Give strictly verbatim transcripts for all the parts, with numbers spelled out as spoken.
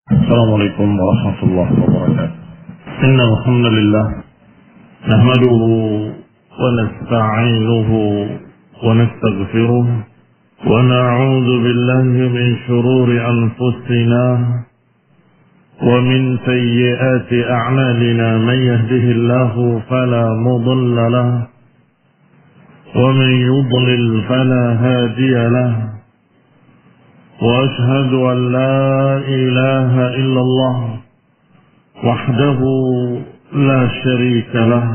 السلام عليكم ورحمة الله وبركاته. إن الحمد لله نحمده ونستعينه ونستغفره ونعوذ بالله من شرور أنفسنا ومن سيئات أعمالنا. من يهده الله فلا مضل له ومن يضلل فلا هادي له، وأشهد أن لا إله إلا الله وحده لا شريك له،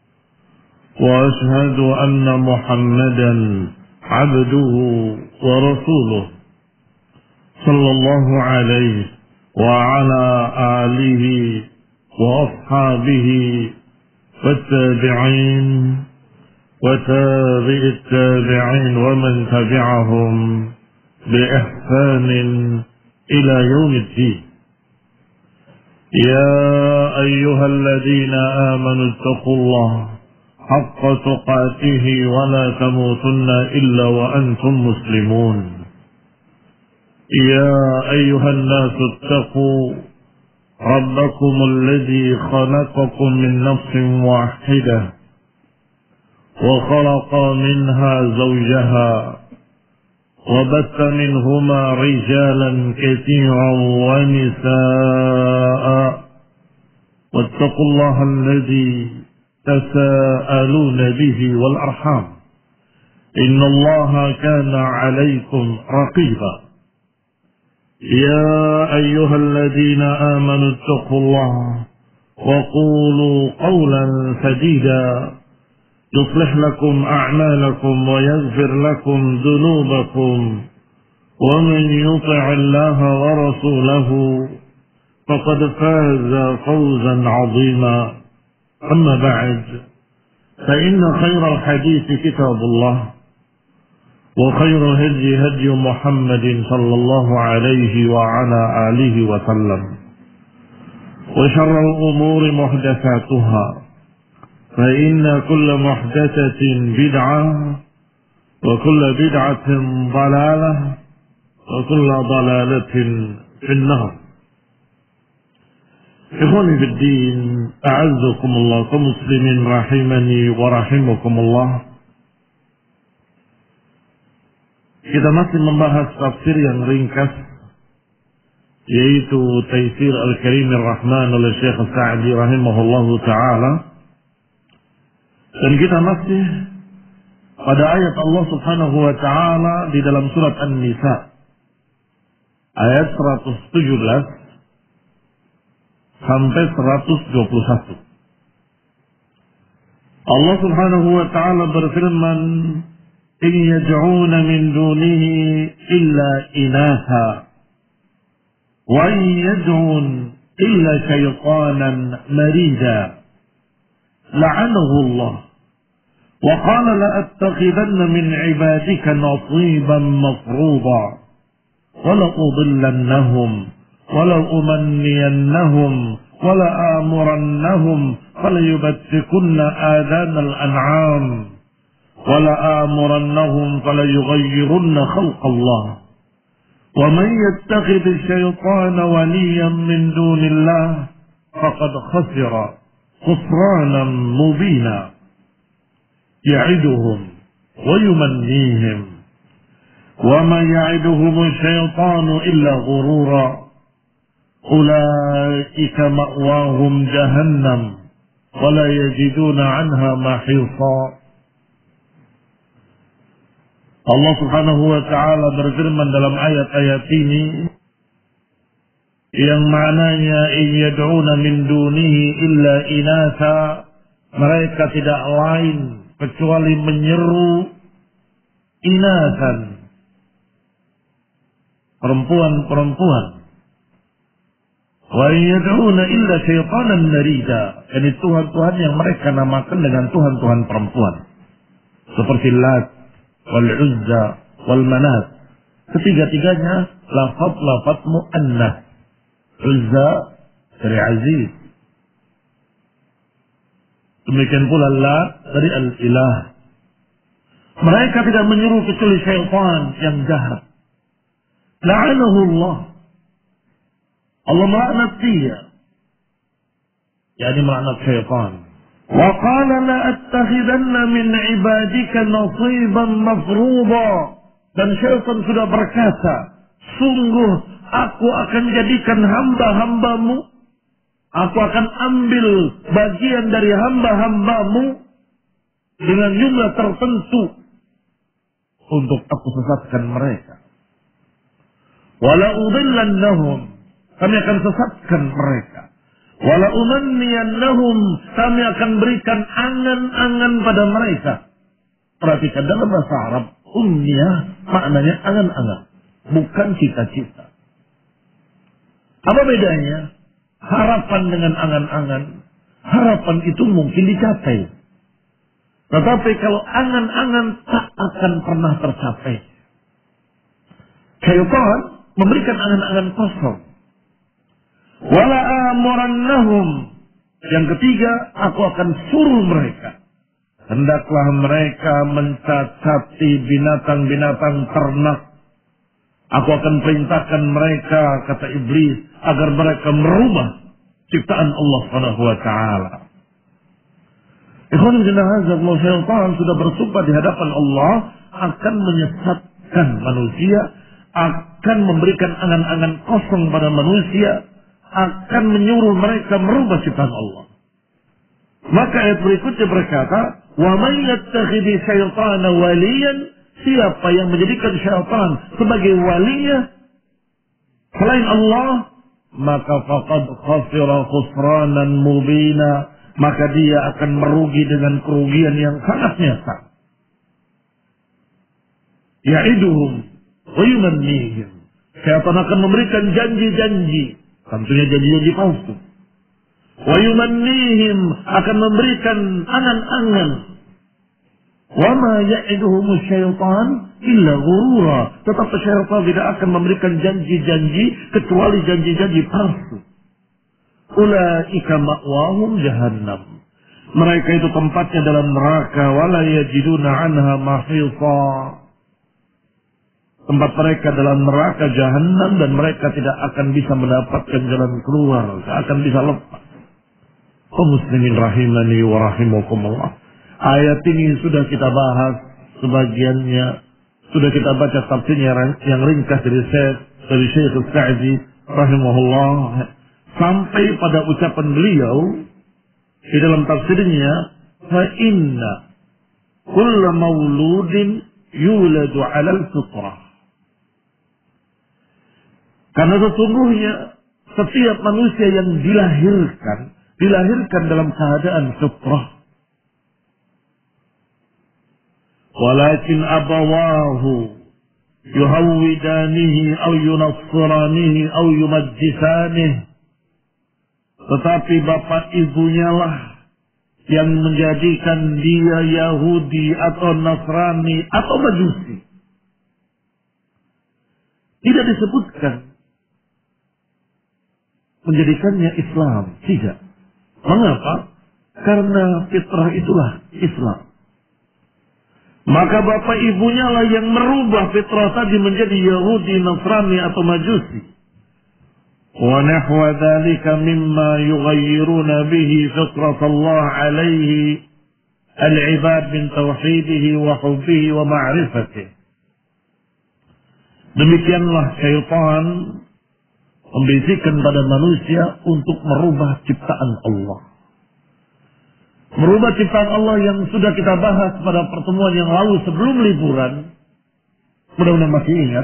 وأشهد أن محمدا عبده ورسوله صلى الله عليه وعلى آله وأصحابه والتابعين وتابع التابعين ومن تبعهم بإحسان إلى يوم الدين. يا أيها الذين آمنوا اتقوا الله حق تقاته ولا تموتن إلا وأنتم مسلمون. يا أيها الناس اتقوا ربكم الذي خلقكم من نفس واحدة وخلق منها زوجها وبث منهما رجالا كثيرا ونساء، واتقوا الله الذي تساءلون به والأرحام إن الله كان عليكم رقيبا. يا أيها الذين آمنوا اتقوا الله وقولوا قولا سديدا يصلح لكم أعمالكم ويغفر لكم ذنوبكم، ومن يطع الله ورسوله فقد فاز فوزا عظيما. أما بعد، فإن خير الحديث كتاب الله، وخير الهدي هدي محمد صلى الله عليه وعلى آله وسلم، وشر الأمور محدثاتها، فإن كل محدثة بدعة وكل بدعة ضلالة وكل ضلالة في النار. إخواني في الدين، أعزكم الله كمسلمين rahimani wa rahimakumullah. Kita masih membahas tafsir yang ringkas, yaitu Taisir Al-Karim Ar-Rahman oleh Syekh Sa'di rahimahullahu ta'ala. Dan kita masih pada ayat Allah Subhanahu wa ta'ala di dalam surat An-Nisa ayat seratus tujuh belas sampai seratus dua puluh satu. Allah Subhanahu wa ta'ala berfirman, "In yad'una min dunihi illa inatha wa in yad'un illa syaitanan marida la'anahu Allah wa qala la attakhidhanna min 'ibadika nasiban mafruḍa wa la udillannahum wa la umanniyannahum wa la amurannahum fala yubattikunna adhanal an'am wa la amurannahum fala yughayyirunna khalqallah wa man yattakhidh ash-shaytana waliyyan min dunillah faqad khasira khusranan mubina ya'iduhum wa yumannihim wa ma ya'iduhum asy-syaitanu illa ghurura ulaika ma'wahum jahannam wa la yajiduna 'anha mahisa." Allah Subhanahu wa ta'ala berfirman dalam ayat-ayat ini yang maknanya in yad'una min dunihi illa inatha, mereka tidak lain kecuali menyeru inatan, perempuan-perempuan. Wa in yad'una illa syaitanan marida, ini tuhan-tuhan yang mereka namakan dengan tuhan-tuhan perempuan seperti Lat wal Uzza wal Manat. Ketiga-tiganya lafaz-lafaz muannas. Uzza dari Aziz, demikian pula Lat dari Al-Ilah. Mereka tidak menyeru kecuali syaitan yang jahat. La'anahu Allah. Allah melaknat dia. Yani melaknat syaitan. Wa qala la attakhidanna min ibadika nasiban mafruḍa. Dan syaitan sudah berkata, sungguh aku akan jadikan hamba-hambamu, aku akan ambil bagian dari hamba-hambamu dengan jumlah tertentu untuk aku sesatkan mereka. Wala udillannahum, kami akan sesatkan mereka. Wala umanniyannahum, kami akan berikan angan-angan pada mereka. Perhatikan dalam bahasa Arab, umniyah maknanya angan-angan, bukan cita-cita. Apa bedanya? Harapan dengan angan-angan. Harapan itu mungkin dicapai. Tetapi kalau angan-angan tak akan pernah tercapai. Syaitan memberikan angan-angan kosong. Wala amurannahum. Yang ketiga, aku akan suruh mereka. Hendaklah mereka mencacati binatang-binatang ternak. Aku akan perintahkan mereka, kata iblis, agar mereka merubah ciptaan Allah Subhanahu wa taala. Ikhwan fillah, syaitan sudah bersumpah di hadapan Allah akan menyesatkan manusia, akan memberikan angan-angan kosong pada manusia, akan menyuruh mereka merubah ciptaan Allah. Maka ayat berikutnya berkata, "Wa may yattakhidhi syaitana waliyan", siapa yang menjadikan syaitan sebagai walinya selain Allah, maka faqad khasira khusranan mubina, maka dia akan merugi dengan kerugian yang sangat nyata. Ya'iduhum wa yumannihim, syaitan akan memberikan janji-janji, tentunya janji-janji palsu. Wa yumannihim, akan memberikan angan-angan. Wa ma ya'iduhum syaitan illa ghurura, tetapi syaitan tidak akan memberikan janji-janji kecuali janji-janji palsu. Ulaika ma'wahum jahannam, mereka itu tempatnya dalam neraka. Wala yajiduna anha mahisa, tempat mereka dalam neraka jahannam, dan mereka tidak akan bisa mendapatkan jalan keluar, tidak akan bisa lepas. Kaum muslimin rahimani wa rahimakumullah. Ayat ini sudah kita bahas sebagiannya, sudah kita baca tafsirnya yang ringkas dari Syekh dari Syekh Sa'di rahimahullah, sampai pada ucapan beliau di dalam tafsirnya, fa inna kullu mauludin yuladu 'alal fitrah. Karena sesungguhnya setiap manusia yang dilahirkan dilahirkan dalam keadaan fitrah. Walakin abawahu yuhawwidanihi aw yunassiranihi aw yumajjisanihi, tetapi bapak ibunya lah yang menjadikan dia Yahudi atau Nasrani atau Majusi. Tidak disebutkan menjadikannya Islam, tidak. Mengapa? Karena fitrah itulah Islam. Maka bapak ibunya lah yang merubah fitrah tadi menjadi Yahudi, Nasrani atau Majusi. Wa nahwa dzalika mimma yughayyiruna bihi fitrat Allah alaihi al-ibad min tauhidihi wa hubbihi wa ma'rifatihi. Demikianlah syaitan membisikkan pada manusia untuk merubah ciptaan Allah. Merubah ciptaan Allah yang sudah kita bahas pada pertemuan yang lalu sebelum liburan. Mudah-mudahan masih ingat.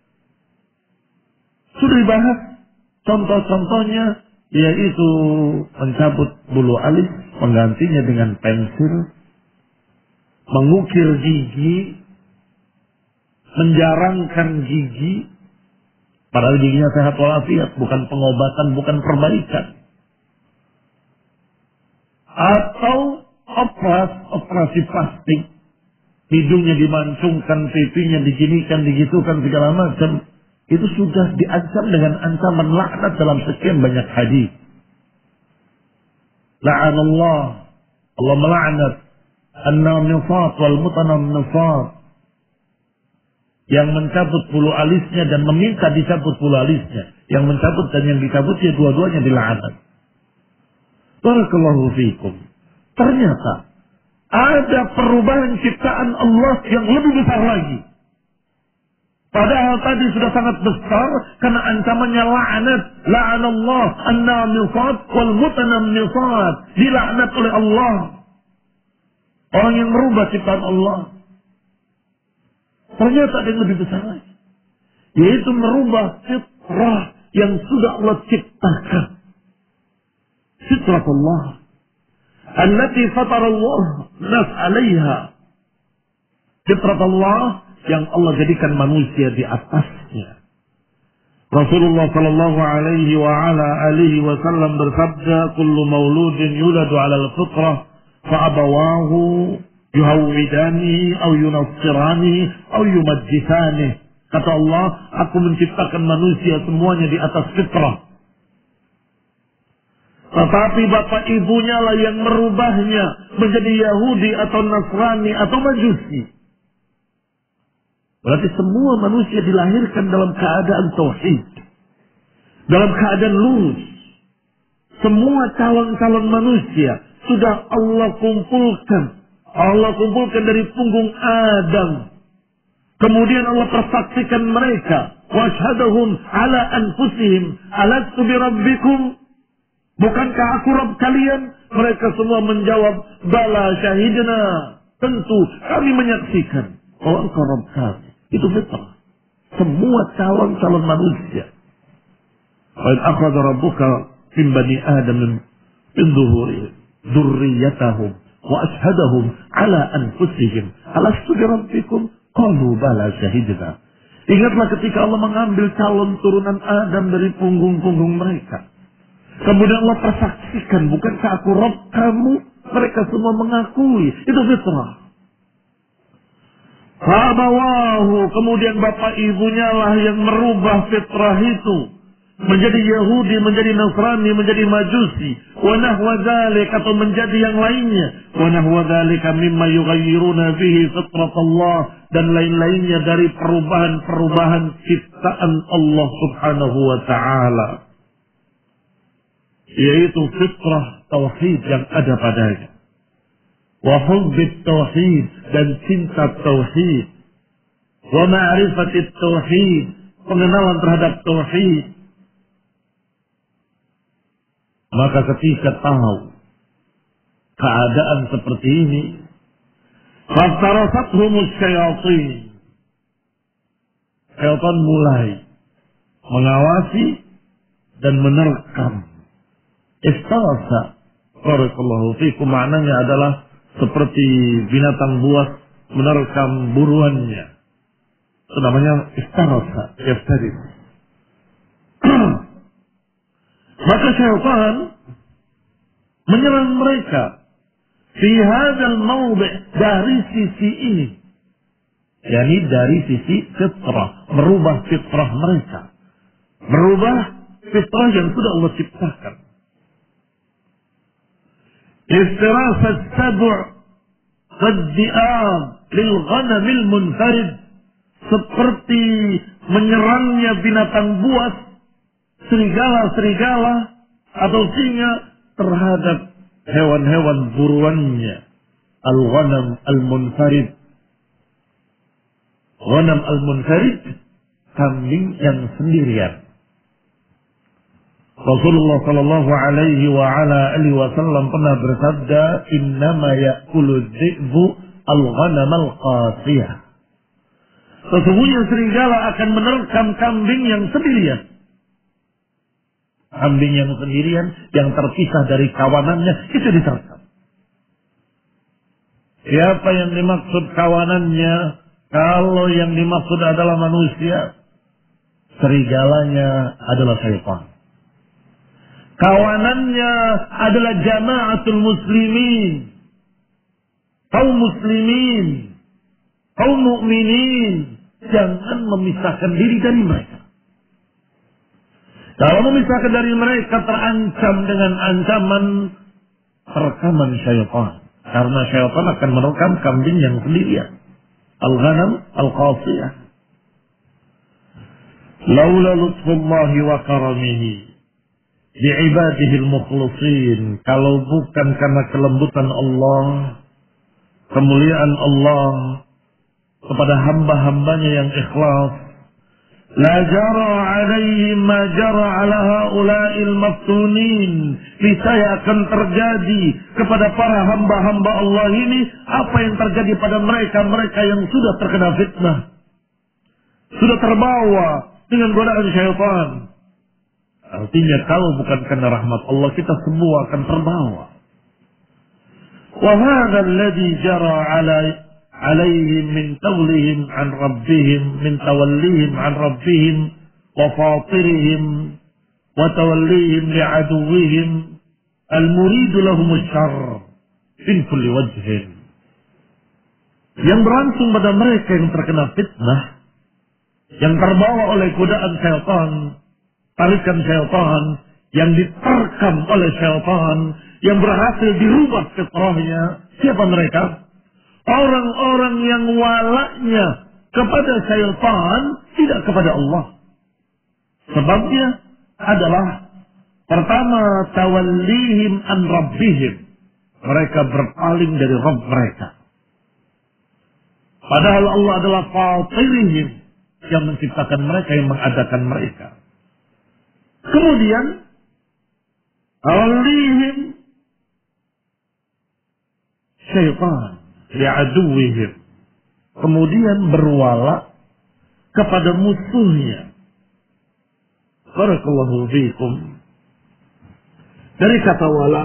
Sudah dibahas contoh-contohnya, yaitu mencabut bulu alis, menggantinya dengan pensil, mengukir gigi, menjarangkan gigi, padahal giginya sehat walafiat, bukan pengobatan, bukan perbaikan. Atau operasi, operasi plastik, hidungnya dimancungkan, pipinya diginikan, digitukan, segala macam. Itu sudah diancam dengan ancaman laknat dalam sekian banyak hadis. La'anallah, Allah melaknat an-namifat wal mutanamifat, yang mencabut bulu alisnya dan meminta dicabut bulu alisnya. Yang mencabut dan yang dicabut ya dua-duanya dilaknat. Barakallahu fiikum. Ternyata ada perubahan ciptaan Allah yang lebih besar lagi. Padahal tadi sudah sangat besar karena ancamannya la'nat. La'anallah an-namisat wal mutanammisat. Dilaknat oleh Allah. Orang yang merubah ciptaan Allah. Ternyata ada yang lebih besar lagi. Yaitu merubah fitrah yang sudah Allah ciptakan. Fitrah Allah. Allati fatara Allah nas 'alaiha. Fitrah Allah yang Allah jadikan manusia di atasnya. Rasulullah sallallahu alaihi wa ala alihi wasallam bersabda, "Kullu mauludin yuladu 'ala al-fitrah fa abawahu yuhawwidani aw yunassirani aw yumajjisani." Kata Allah, aku menciptakan manusia semuanya di atas fitrah. Tetapi bapak ibunya lah yang merubahnya menjadi Yahudi atau Nasrani atau Majusi. Berarti semua manusia dilahirkan dalam keadaan tauhid. Dalam keadaan lurus. Semua calon-calon manusia sudah Allah kumpulkan. Allah kumpulkan dari punggung Adam. Kemudian Allah persaksikan mereka. Washhadahum ala anfusihim. Alastu birabbikum. Bukankah aku Rabb kalian? Mereka semua menjawab, bala syahidna. Tentu kami menyaksikan. Oh engkau Rabb kami. Itu fitrah. Semua calon-calon manusia. Wa in akhadha rabbuka min bani Adam min dhuhurihim dzurriyyatahum wa ashhadahum ala anfusihim alastu bi rabbikum qalu bala syahidna. Ingatlah ketika Allah mengambil calon turunan Adam dari punggung-punggung mereka. Kemudian Allah persaksikan, bukankah aku Rabb kamu? Mereka semua mengakui. Itu fitrah. Fabawahu, kemudian bapak ibunya lah yang merubah fitrah itu menjadi Yahudi, menjadi Nasrani, menjadi Majusi, wa nahwa dzalik, atau menjadi yang lainnya, wa nahwa dzalika mimma yughayyiruna bihi fitrat Allah, dan lain-lainnya dari perubahan-perubahan ciptaan Allah Subhanahu wa taala, yaitu fitrah tauhid yang ada padanya. Wa hubbit tauhid, dan cinta tauhid. Wa ma'rifatit tauhid, pengenalan terhadap tauhid. Maka ketika tahu keadaan seperti ini, faftarasathum syayatin, syaitan mulai mengawasi dan menerkam. Istarasa, barakallahu fikum, maknanya adalah seperti binatang buas menerkam buruannya. Itu namanya istarasa, yaftari. Maka syaitan menyerang mereka fi hadzal mawdi', dari sisi ini, yakni dari sisi fitrah, merubah fitrah mereka, merubah fitrah yang sudah Allah ciptakan. Istirasat sab' qaddi'am lil ghanamil munfarid, seperti menyerangnya binatang buas, serigala-serigala atau singa terhadap hewan-hewan buruannya. Al-ghanam al-munfarid. Ghanam al-munfarid, kambing yang sendirian. Rasulullah sallallahu alaihi wa ala alihi wasallam pernah bersabda, "Innama ya'kulu dhi'bu al-ghanam al-qasiyah." Sesungguhnya serigala akan menerkam kambing yang sendirian. Kambing yang sendirian, yang terpisah dari kawanannya, itu diterkam. Siapa yang dimaksud kawanannya? Kalau yang dimaksud adalah manusia, serigalanya adalah syaitan. Kawanannya adalah jama'atul muslimin, kaum muslimin, kaum mukminin. Jangan memisahkan diri dari mereka. Kalau memisahkan dari mereka, terancam dengan ancaman rekaman syaitan. Karena syaitan akan merekam kambing yang sendirian. Al-ghanam al-qasiyah. Laula lutfullahi wa karamihi bi'ibadihi al-mukhlisin, kalau bukan karena kelembutan Allah, kemuliaan Allah kepada hamba-hambanya yang ikhlas, la jara alaihim ma jara ala haula'il maftunin, niscaya akan terjadi kepada para hamba-hamba Allah ini apa yang terjadi pada mereka mereka yang sudah terkena fitnah, sudah terbawa dengan godaan syaitan. Artinya kalau bukan karena rahmat Allah, kita semua akan terbawa. Wa hadha alladhi jara ala alaihim min tawlihim an rabbihim, min tawallihim an rabbihim wa fatirihim wa tawallihim li'aduwihim al-muridu lahum asy-syarr min kulli wajhin. Yang berlangsung pada mereka yang terkena fitnah, yang terbawa oleh godaan syaitan, tarikan syaitan, yang diterkam oleh syaitan, yang berhasil dirubah fitrahnya. Siapa mereka? Orang-orang yang walaknya kepada syaitan, tidak kepada Allah. Sebabnya adalah pertama, tawallihim an rabbihim, mereka berpaling dari Rabb mereka. Padahal Allah adalah fatirihim, yang menciptakan mereka, yang mengadakan mereka. Kemudian tawallihim syaitan li'aduwihim, kemudian berwala kepada musuhnya. Barakallahu fiikum. Dari kata wala,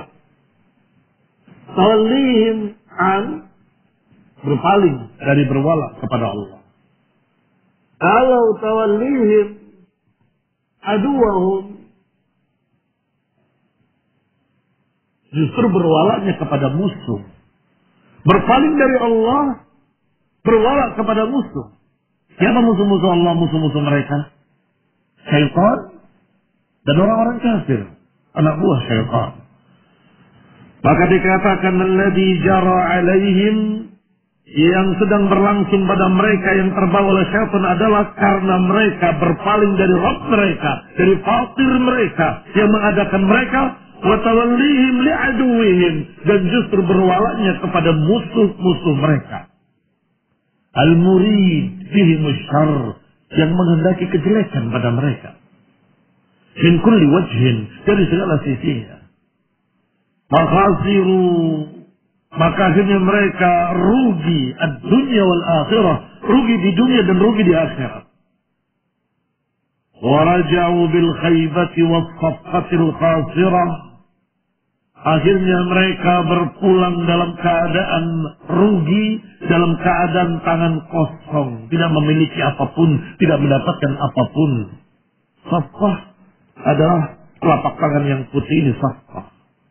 tawallihim an, berpaling dari berwala kepada Allah. Kalau tawallihim aduwahum, justru berwalanya kepada musuh. Berpaling dari Allah, berwala kepada musuh. Siapa musuh-musuh Allah, musuh-musuh mereka? Syaitan dan orang-orang kafir, anak buah syaitan. Maka dikatakan alladzi jara alaihim, yang sedang berlangsung pada mereka yang terbawa oleh syaitan adalah karena mereka berpaling dari Rabb mereka, dari fatir mereka yang mengadakan mereka, wa tawallihim li'aduwihim, dan justru berwalanya kepada musuh-musuh mereka. Al-murid bihim syarr, yang menghendaki kejelekan pada mereka. Min kulli wajhin, dari segala sisinya. Makhasiru, maka akhirnya mereka rugi ad-dunya wal akhirah, rugi di dunia dan rugi di akhirat. Wa raja'u bil khaybati was safqatil khasirah, akhirnya mereka berpulang dalam keadaan rugi, dalam keadaan tangan kosong, tidak memiliki apapun, tidak mendapatkan apapun. Safqah adalah telapak tangan yang putih ini, safqah.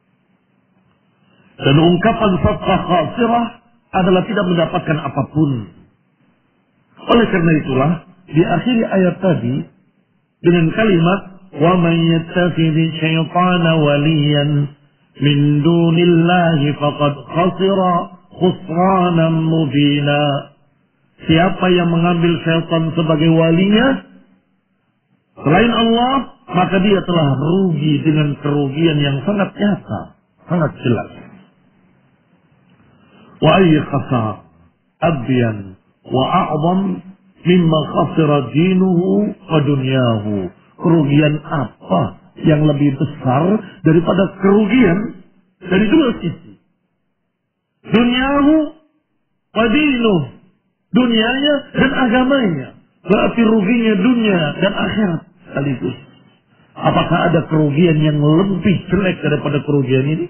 Dan ungkapan safqah khasirah adalah tidak mendapatkan apapun. Oleh karena itulah, di akhir ayat tadi dengan kalimat wa man yattakhidhi syaitana waliyan min dunillahi faqad khasira khusranan mubina. Siapa yang mengambil syaitan sebagai walinya selain Allah, maka dia telah rugi dengan kerugian yang sangat nyata, sangat jelas. Wa ayy khasar abyan wa a'zam mimma khasira dinuhu wa dunyahu. Kerugian apa yang lebih besar daripada kerugian dari dua sisi? Dunyahu wa dinuh, dunianya dan agamanya. Berarti ruginya dunia dan akhirat sekaligus. Apakah ada kerugian yang lebih jelek daripada kerugian ini?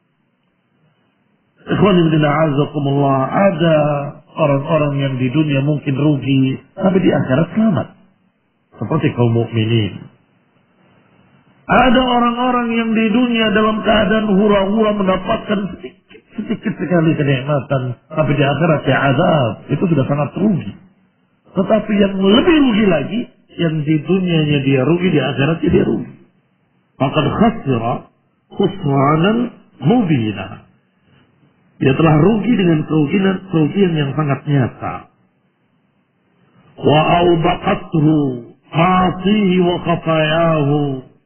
Ikhwan fillah a'azakumullah, ada orang-orang yang di dunia mungkin rugi, tapi di akhirat selamat. Seperti kaum mukminin. Ada orang-orang yang di dunia dalam keadaan hura-hura mendapatkan sedikit, sedikit sekali kenikmatan, tapi di akhirat ya azab. Itu sudah sangat rugi. Tetapi yang lebih rugi lagi, yang di dunianya dia rugi, di akhiratnya dia rugi. Maka khasira khusranan mubina. Dia telah rugi dengan kerugian, kerugian yang sangat nyata. Wa awbaqathu ma'asihi wa khatayahu.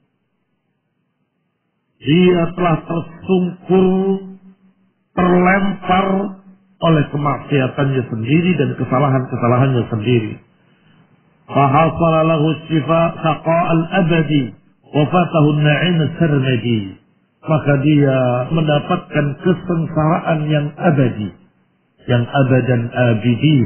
Dia telah tersungkur, terlempar oleh kemaksiatannya sendiri dan kesalahan-kesalahannya sendiri. Fahasala lahu syifa saqa'al abadi wa fatahu an-na'im as-sarmadi. Maka dia mendapatkan kesengsaraan yang abadi, yang abadan abidin.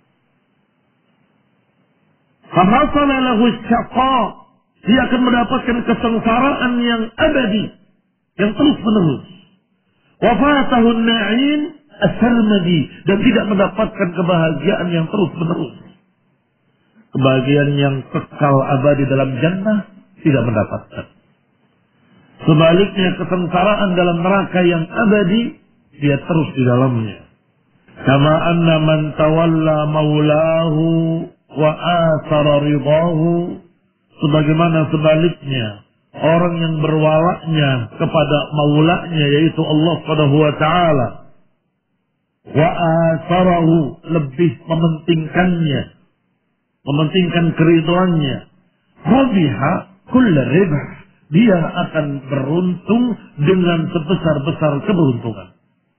Fahasala lahu syaqa, dia akan mendapatkan kesengsaraan yang abadi, yang terus menerus. Wa fatahu an-na'im as-sarmadi, dan tidak mendapatkan kebahagiaan yang terus menerus. Kebahagiaan yang kekal abadi dalam jannah tidak mendapatkan. Sebaliknya kesengsaraan dalam neraka yang abadi, dia terus di dalamnya. Kama anna man tawalla maulahu wa athara ridahu, sebagaimana sebaliknya orang yang berwalaknya kepada maulanya, yaitu Allah Subhanahu wa taala, wa atharahu, lebih mementingkannya, mementingkan keridhaannya, rabiha kull ribah, dia akan beruntung dengan sebesar-besar keberuntungan.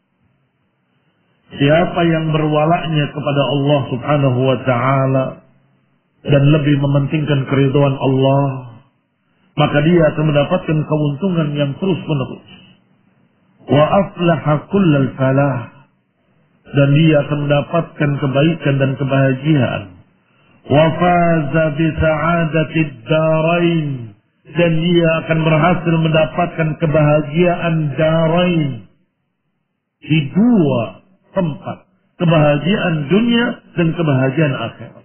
Siapa yang berwalaknya kepada Allah Subhanahu wa taala dan lebih mementingkan keridhaan Allah, maka dia akan mendapatkan keuntungan yang terus-menerus. Wa aflaha kullal falah, dan dia akan mendapatkan kebaikan dan kebahagiaan. Wa faza bi sa'adatid darain, dan dia akan berhasil mendapatkan kebahagiaan darain, di dua tempat, kebahagiaan dunia dan kebahagiaan akhirat.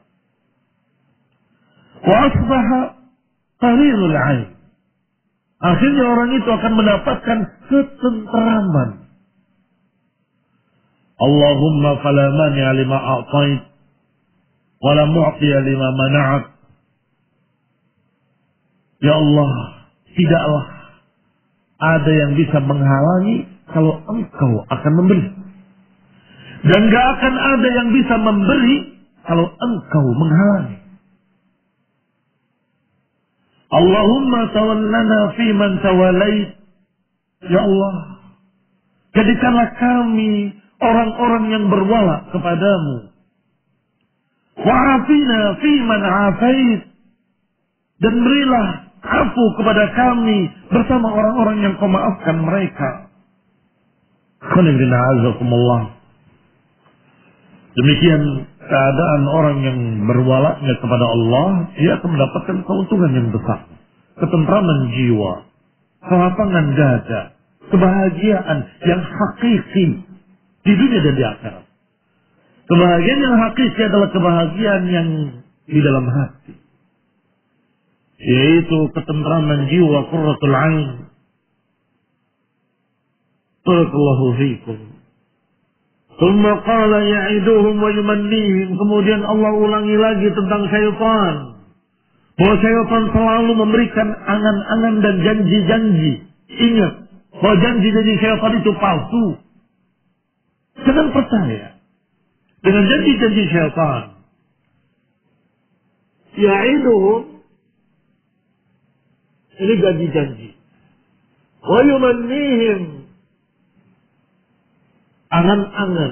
Wa asbaha qarirul 'ain, akhirnya orang itu akan mendapatkan ketentraman. Allahumma fala mani'a lima a'tait wa la mu'tiya lima mana'at. Ya Allah, tidaklah ada yang bisa menghalangi kalau Engkau akan memberi, dan gak akan ada yang bisa memberi kalau Engkau menghalangi. Allahumma tawallana fi man tawallait. Ya Allah, jadikanlah kami orang-orang yang berwala kepadamu. Wa'afina fi man afait, dan berilah afu kepada kami bersama orang-orang yang kau maafkan mereka. Demikian keadaan orang yang berwalaknya kepada Allah, dia akan mendapatkan keuntungan yang besar, ketentraman jiwa, kelapangan dada, kebahagiaan yang hakiki di dunia dan di akhirat. Kebahagiaan yang hakiki adalah kebahagiaan yang di dalam hati, yaitu ketentraman jiwa, qurratul 'ain. Barakallahu fiikum. Tsumma qala ya'iduhum wa yumannihim. Kemudian Allah ulangi lagi tentang syaitan, bahwa syaitan selalu memberikan angan-angan dan janji-janji. Ingat bahwa janji-janji syaitan itu palsu. Jangan percaya dengan janji-janji syaitan. Ya'iduhum, ini janji-janji. Wa yumannihim, angan-angan.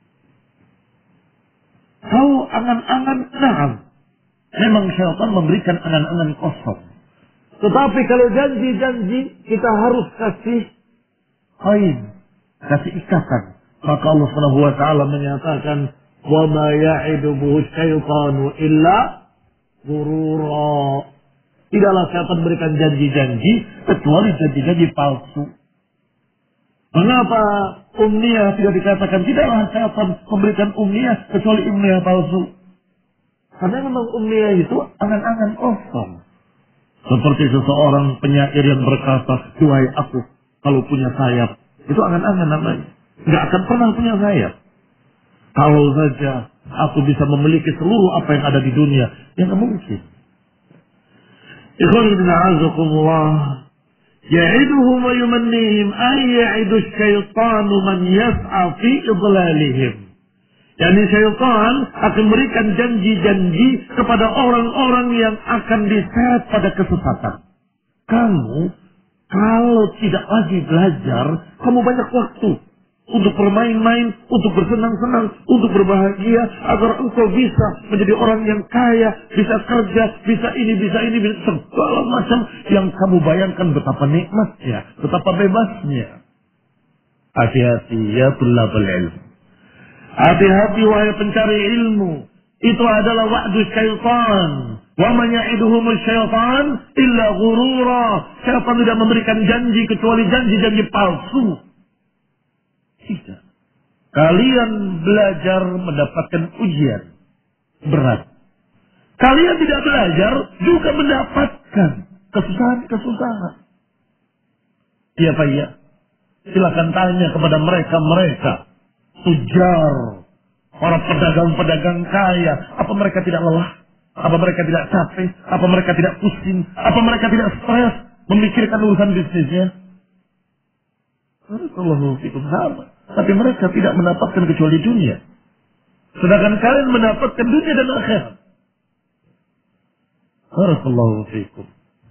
Kalau angan-angan, na'am, memang syaitan memberikan angan-angan kosong. Tetapi kalau janji-janji, kita harus kasih kain, kasih ikatan. Maka Allah Subhanahu wa taala menyatakan, "Wa ma ya'iduhu syaitanu illa ghurura." Tidaklah syaitan berikan janji-janji kecuali janji-janji palsu. Mengapa umniyah tidak dikatakan? Tidaklah syaitan memberikan umniyah kecuali umniyah palsu. Karena memang umniyah itu angan-angan kosong. Seperti seseorang penyair yang berkata, "Duhai aku, kalau punya sayap." Itu angan-angan namanya. Nggak akan pernah punya sayap. Kalau saja aku bisa memiliki seluruh apa yang ada di dunia, ya nggak mungkin. Ikhwan ibn a'azakumullah, ya'iduhum wa yumannihim ay ya'idu syaitanu man yas'a fi idlalihim. Yani syaitan akan berikan janji-janji kepada orang-orang yang akan diseret pada kesesatan. Kamu kalau tidak lagi belajar, kamu banyak waktu untuk bermain-main, untuk bersenang-senang, untuk berbahagia, agar engkau bisa menjadi orang yang kaya, bisa kerja, bisa ini, bisa ini, bisa segala macam yang kamu bayangkan betapa nikmatnya, betapa bebasnya. Hati-hati ya tulabul ilm. Hati-hati wahai pencari ilmu. Itu adalah wa'du syaitan. Wa man ya'iduhumul syaitan illa ghurura. Syaitan tidak memberikan janji kecuali janji-janji palsu. Tidak. Kalian belajar mendapatkan ujian berat. Kalian tidak belajar juga mendapatkan kesusahan-kesusahan. Iya Pak ya. Silakan tanya kepada mereka-mereka tujar, orang pedagang-pedagang kaya, apa mereka tidak lelah? Apa mereka tidak capek? Apa mereka tidak pusing? Apa mereka tidak stres memikirkan urusan bisnisnya? Barakallahu fikum sama. Tapi mereka tidak mendapatkan kecuali dunia. Sedangkan kalian mendapatkan dunia dan akhirat. Barakallahu fikum.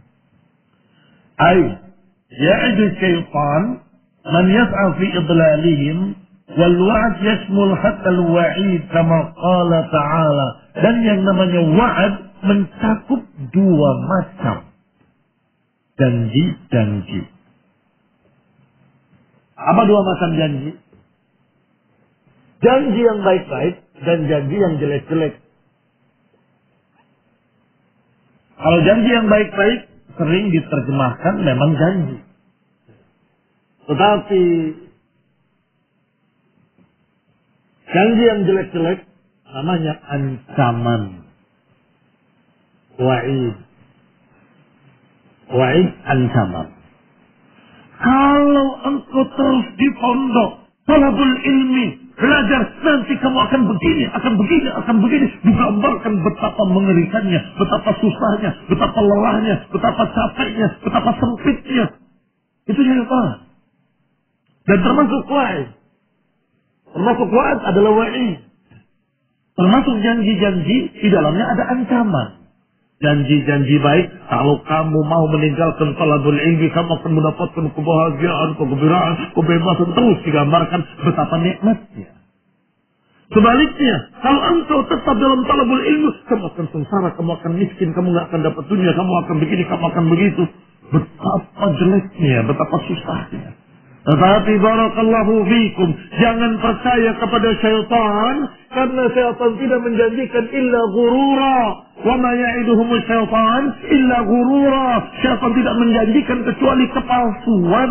Ay, ya'idu syaitan man yas'a fi idlalihim wal wa'd yashmul hatta al wa'id kama qala ta'ala. Dan yang namanya wa'ad mencakup dua macam janji-janji. Apa dua macam janji? Janji yang baik-baik dan janji yang jelek-jelek. Kalau janji yang baik-baik sering diterjemahkan memang janji. Tetapi janji yang jelek-jelek namanya ancaman. Wa'id. Wa'id ancaman. Kalau engkau terus di pondok, talabul ilmi, belajar, nanti kamu akan begini, akan begini, akan begini. Digambarkan betapa mengerikannya, betapa susahnya, betapa lelahnya, betapa capeknya, betapa sempitnya. Itu syaitan. Dan termasuk wa'id. Termasuk wa'id adalah wa'id. Termasuk janji-janji, di dalamnya ada ancaman. Janji-janji baik, kalau kamu mau meninggalkan talabul ilmi, kamu akan mendapatkan kebahagiaan, kegembiraan, kebebasan, terus digambarkan betapa nikmatnya. Sebaliknya, kalau engkau tetap dalam talabul ilmi, kamu akan sengsara, kamu akan miskin, kamu nggak akan dapat dunia, kamu akan begini, kamu akan begitu. Betapa jeleknya, betapa susahnya. Tetapi barakallahu fikum, jangan percaya kepada syaitan, karena syaitan tidak menjanjikan illa ghurura. Wa ma ya'iduhumul syaitan illa ghurura. Syaitan tidak menjanjikan kecuali kepalsuan.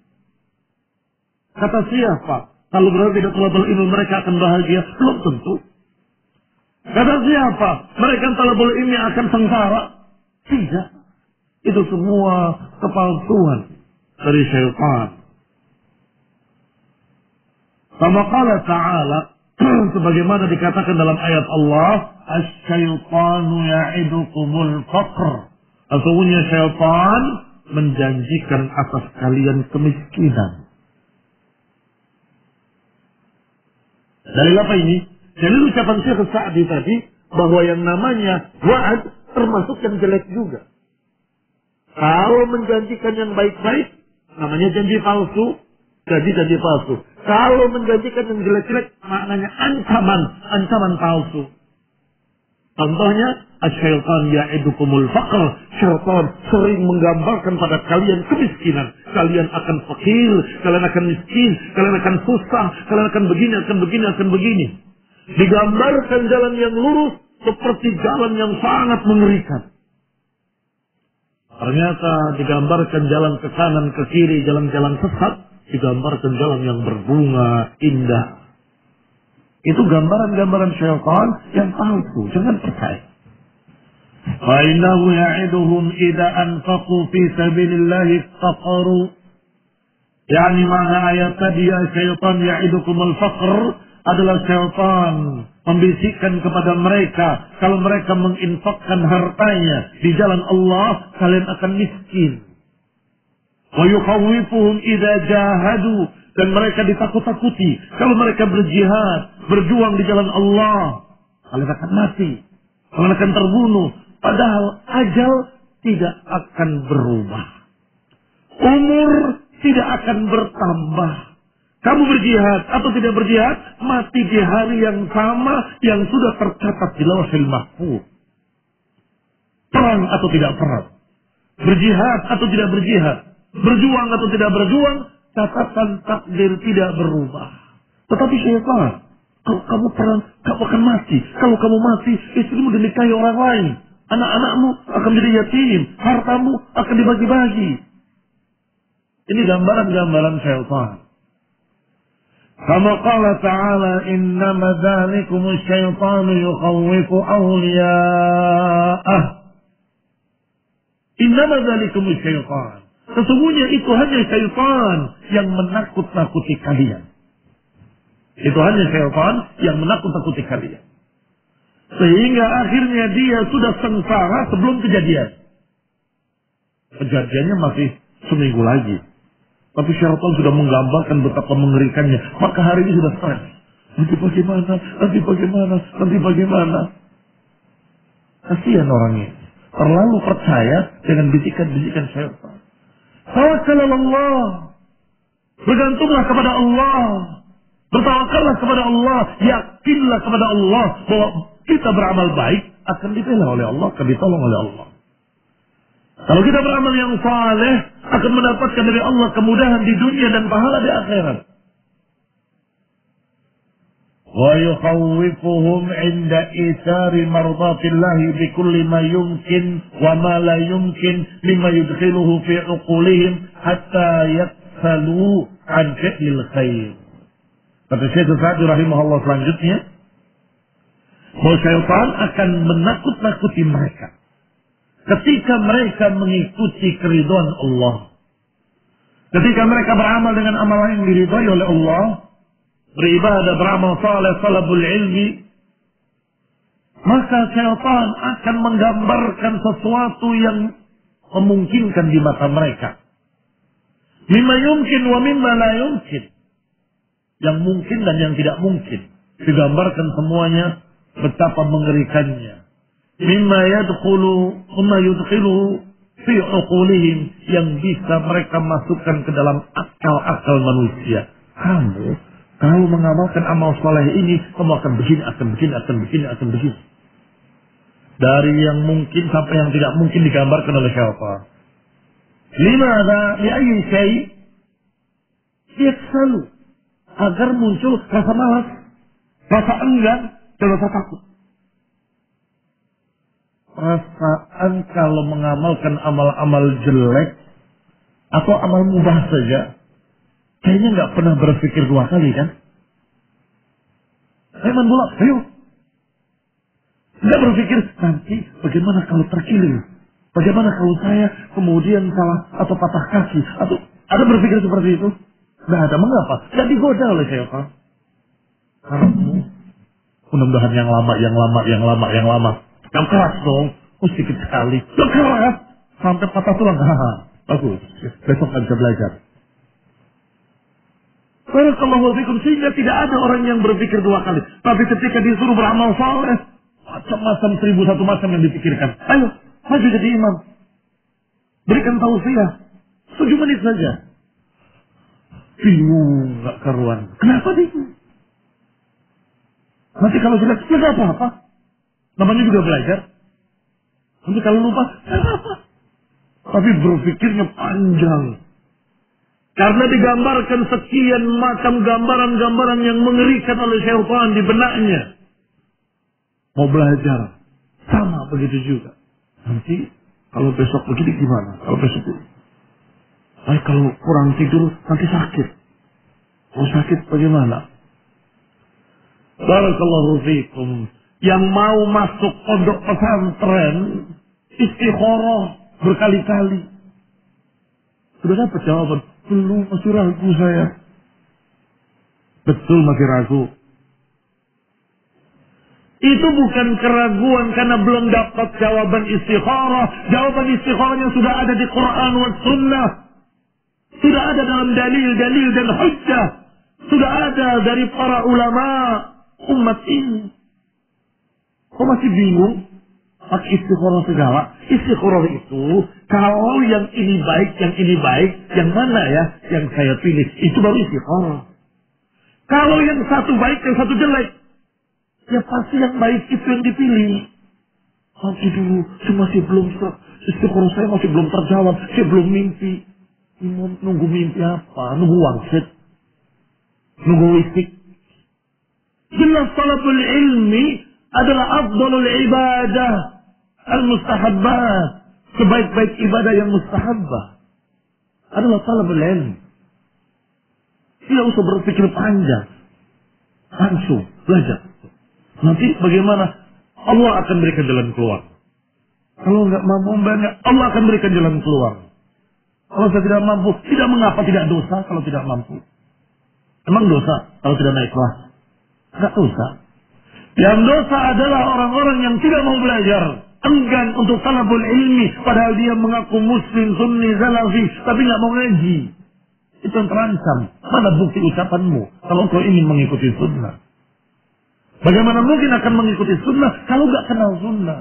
Kata siapa? Kalau berarti tidak talabul ilmi mereka akan bahagia? Belum tentu. Kata siapa? Mereka talabul ilmi akan sengsara? Tidak. Itu semua kepalsuan dari syaitan. Kama qala ta'ala, sebagaimana dikatakan dalam ayat Allah, asy-syaitanu ya'idukumul faqr. Sesungguhnya syaitan menjanjikan atas kalian kemiskinan. Dari apa ini? Jadi ucapan Syekh Sa'di tadi bahwa yang namanya wa'ad termasuk yang jelek juga. Kalau menjanjikan yang baik-baik namanya janji palsu, janji-janji palsu. Kalau menjanjikan yang jelek-jelek maknanya ancaman, ancaman palsu. Contohnya, asy-syaitan ya'idukumul faqr. Syaitan sering menggambarkan pada kalian kemiskinan. Kalian akan fakir, kalian akan miskin, kalian akan susah, kalian akan begini, akan begini, akan begini. Digambarkan jalan yang lurus seperti jalan yang sangat mengerikan. Ternyata digambarkan jalan ke kanan, ke kiri, jalan-jalan sesat. Digambarkan jalan yang berbunga, indah. Itu gambaran-gambaran syaitan yang palsu. Jangan percaya. فَإِنَّهُ يَعِدُهُمْ إِذَا أَنْفَقُوا فِي سَبِيلِ اللَّهِ افتقروا. Yani mana ayat tadi ya syaitan ya'idukumul faqr adalah syaitan membisikkan kepada mereka kalau mereka menginfakkan hartanya di jalan Allah kalian akan miskin. Wa yukhawifuhum idza jahadu, dan mereka ditakut-takuti kalau mereka berjihad, berjuang di jalan Allah, kalian akan mati, kalian akan terbunuh. Padahal ajal tidak akan berubah. Umur tidak akan bertambah. Kamu berjihad atau tidak berjihad, mati di hari yang sama yang sudah tercatat di Lauhul Mahfuz. Perang atau tidak perang, berjihad atau tidak berjihad, berjuang atau tidak berjuang, catatan takdir tidak berubah. Tetapi syaitan, kalau kamu perang, kamu akan mati. Kalau kamu mati, istrimu dinikahi orang lain, anak-anakmu akan menjadi yatim, hartamu akan dibagi-bagi. Ini gambaran-gambaran syaitan. Kama qala ta'ala, innama dzalikumus syaitanu yukhawwifu awliya'ah. Innama dzalikumus syaitan. Sesungguhnya itu hanya syaitan yang menakut-nakuti kalian. Itu hanya syaitan yang menakut-nakuti kalian. Sehingga akhirnya dia sudah sengsara sebelum kejadian. Kejadiannya masih seminggu lagi. Tapi syaitan sudah menggambarkan betapa mengerikannya. Maka hari ini sudah stres. Nanti bagaimana? Nanti bagaimana? Nanti bagaimana? Kasihan orangnya. Terlalu percaya dengan bisikan-bisikan syaitan. Tawakkal Allah. Bergantunglah kepada Allah. Bertawakallah kepada Allah. Yakinlah kepada Allah bahwa kita beramal baik akan dibela oleh Allah, akan ditolong oleh Allah. Kalau kita beramal yang saleh, akan mendapatkan dari Allah kemudahan di dunia dan pahala di akhirat. Wa yukhawwifuhum 'inda ithari mardatillahi bikulli ma yumkin wa ma la yumkin mimma yudkhiluhu fi 'uqulihim hatta yaksalu 'an fi'lil khair. Kata Syekh Sa'di rahimahullah selanjutnya, bahwa syaitan akan menakut-nakuti mereka ketika mereka mengikuti keridhaan Allah. Ketika mereka beramal dengan amalan yang diridhai oleh Allah, beribadah, beramal saleh, talabul ilmi, maka syaitan akan menggambarkan sesuatu yang memungkinkan di mata mereka. Mimma yumkin wa mimma la yumkin. Yang mungkin dan yang tidak mungkin. Digambarkan semuanya betapa mengerikannya. Mimma yadkhulu, mimma yudkhilu fi uqulihim, yang bisa mereka masukkan ke dalam akal-akal manusia. Kamu kalau mengamalkan amal soleh ini, kamu akan begini, akan begini, akan begini, akan begini. Dari yang mungkin sampai yang tidak mungkin digambarkan oleh siapa? Limada li ayyi syai' yaksalu, agar muncul rasa malas, rasa enggan, dan rasa takut. Perasaan kalau mengamalkan amal-amal jelek atau amal mubah saja, kayaknya nggak pernah berpikir dua kali kan? Saya main bola, ayo. Nggak berpikir nanti bagaimana kalau terkilir, bagaimana kalau saya kemudian salah atau patah kaki, atau ada berpikir seperti itu? Nggak ada. Mengapa? Nggak digoda oleh syaitan. Karena mudah-mudahan yang lama, yang lama, yang lama, yang lama. Yang keras dong, oh sedikit sekali. Yang keras sampai patah tulang. Haha, bagus. Besok kan bisa belajar. Barakallahu fikum, sehingga tidak ada orang yang berpikir dua kali. Tapi ketika disuruh beramal saleh, macam-macam seribu satu macam yang dipikirkan. Ayo, maju jadi imam. Berikan tausiah. Tujuh menit saja. Bingung, gak karuan. Kenapa bingung? Nanti kalau jelek, ya gak apa-apa. Namanya juga belajar. Nanti kalau lupa, ya gak apa. Tapi berpikirnya panjang. Karena digambarkan sekian macam gambaran-gambaran yang mengerikan oleh syaitan di benaknya. Mau belajar. Sama begitu juga. Nanti kalau besok begini gimana? Kalau besok begini. Ay, kalau kurang tidur nanti sakit. Kalau sakit bagaimana? Barakallahu fikum. Yang mau masuk pondok pesantren, istikharah berkali-kali. Sudah dapat jawaban? Belum, masih ragu saya. Betul, masih ragu. Itu bukan keraguan karena belum dapat jawaban istikharah. Jawaban istikharahnya sudah ada di Quran dan Sunnah. Sudah ada dalam dalil-dalil dan hujjah. Sudah ada dari para ulama. umat ini. Kok masih bingung? Pakai istikharah segala. Istikharah itu, kalau yang ini baik, yang ini baik, yang mana ya yang saya pilih? Itu baru istikharah. Kalau yang satu baik, yang satu jelek, ya pasti yang baik itu yang dipilih. Nanti dulu, saya masih belum, istikharah saya masih belum terjawab, saya belum mimpi. Nunggu mimpi apa? Nunggu wangsit? Nunggu wisik? Jelas talabul ilmi adalah afdalul ibadah al-mustahabbat. Sebaik-baik ibadah yang mustahabbah adalah talabul ilmi. Tidak usah berpikir panjang. Langsung belajar. Nanti bagaimana? Allah akan berikan jalan keluar. Kalau nggak mampu membayar, Allah akan berikan jalan keluar. Kalau saya tidak mampu, tidak mengapa tidak dosa kalau tidak mampu. Emang dosa kalau tidak naik kelas? Nggak dosa. Yang dosa adalah orang-orang yang tidak mau belajar, enggan untuk talabul ilmi, padahal dia mengaku muslim, sunni, salafi, tapi nggak mau ngaji. Itu yang terancam. Mana bukti ucapanmu kalau kau ingin mengikuti sunnah? Bagaimana mungkin akan mengikuti sunnah kalau nggak kenal sunnah?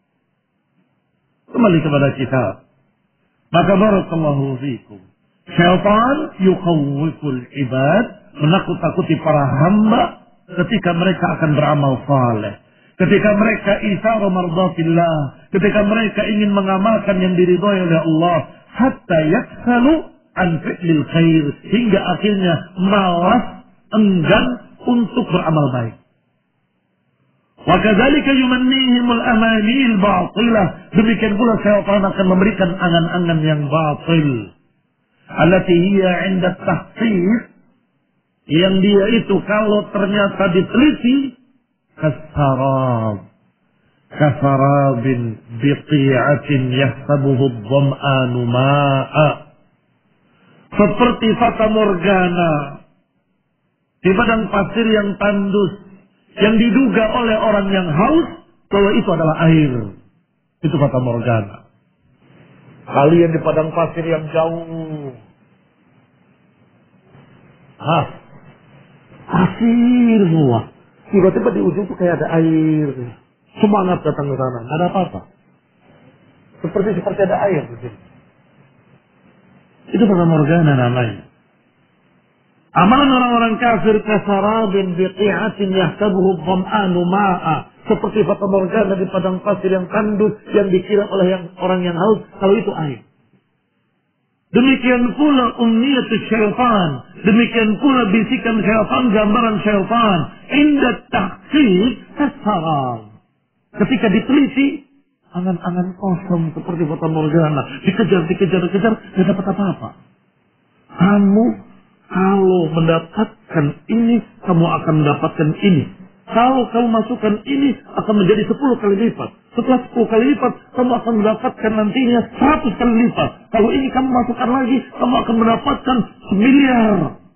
Kembali kepada kitab. Maka barakallahu fikum. Syaitan yukhawwiful ibad, menakut-takuti para hamba ketika mereka akan beramal saleh. Ketika mereka isara mardatillah, ketika mereka ingin mengamalkan yang diridhai oleh Allah, hatta yaksalu an fi'lil khair, hingga akhirnya malas, enggan untuk beramal baik. Wa kadzalika yumannihimul amanil batilah, demikian pula syaitan akan memberikan angan-angan yang batil, allati hiya 'inda tahqiq, yang dia itu kalau ternyata diteliti kasarab, kasarabin biqi'atin yahsabuhu ad-dham'anu ma'a, seperti fata morgana di padang pasir yang tandus, yang diduga oleh orang yang haus bahwa itu adalah air. Itu fata morgana. Kalian di padang pasir yang jauh, ah, pasir semua. Tiba-tiba di ujung itu kayak ada air. Semangat datang ke sana, nggak ada apa-apa. Seperti seperti ada air di sini. Itu fata morgana namanya. Amalan orang-orang kafir kasarabin biqi'atin yahsabuhu ad-dham'anu ma'a, seperti fata morgana di padang pasir yang tandus, yang dikira oleh yang, orang yang haus kalau itu air. Demikian pula umniyatus syaitan, demikian pula bisikan syaitan, gambaran syaitan, inda tahqiq kasarab. Ketika diteliti, angan-angan kosong seperti fata morgana, dikejar, dikejar, dikejar, tidak dapat apa-apa. Kamu kalau mendapatkan ini, kamu akan mendapatkan ini. Kalau kamu masukkan ini, akan menjadi sepuluh kali lipat. Setelah sepuluh kali lipat, kamu akan mendapatkan nantinya seratus kali lipat. Kalau ini kamu masukkan lagi, kamu akan mendapatkan semiliar.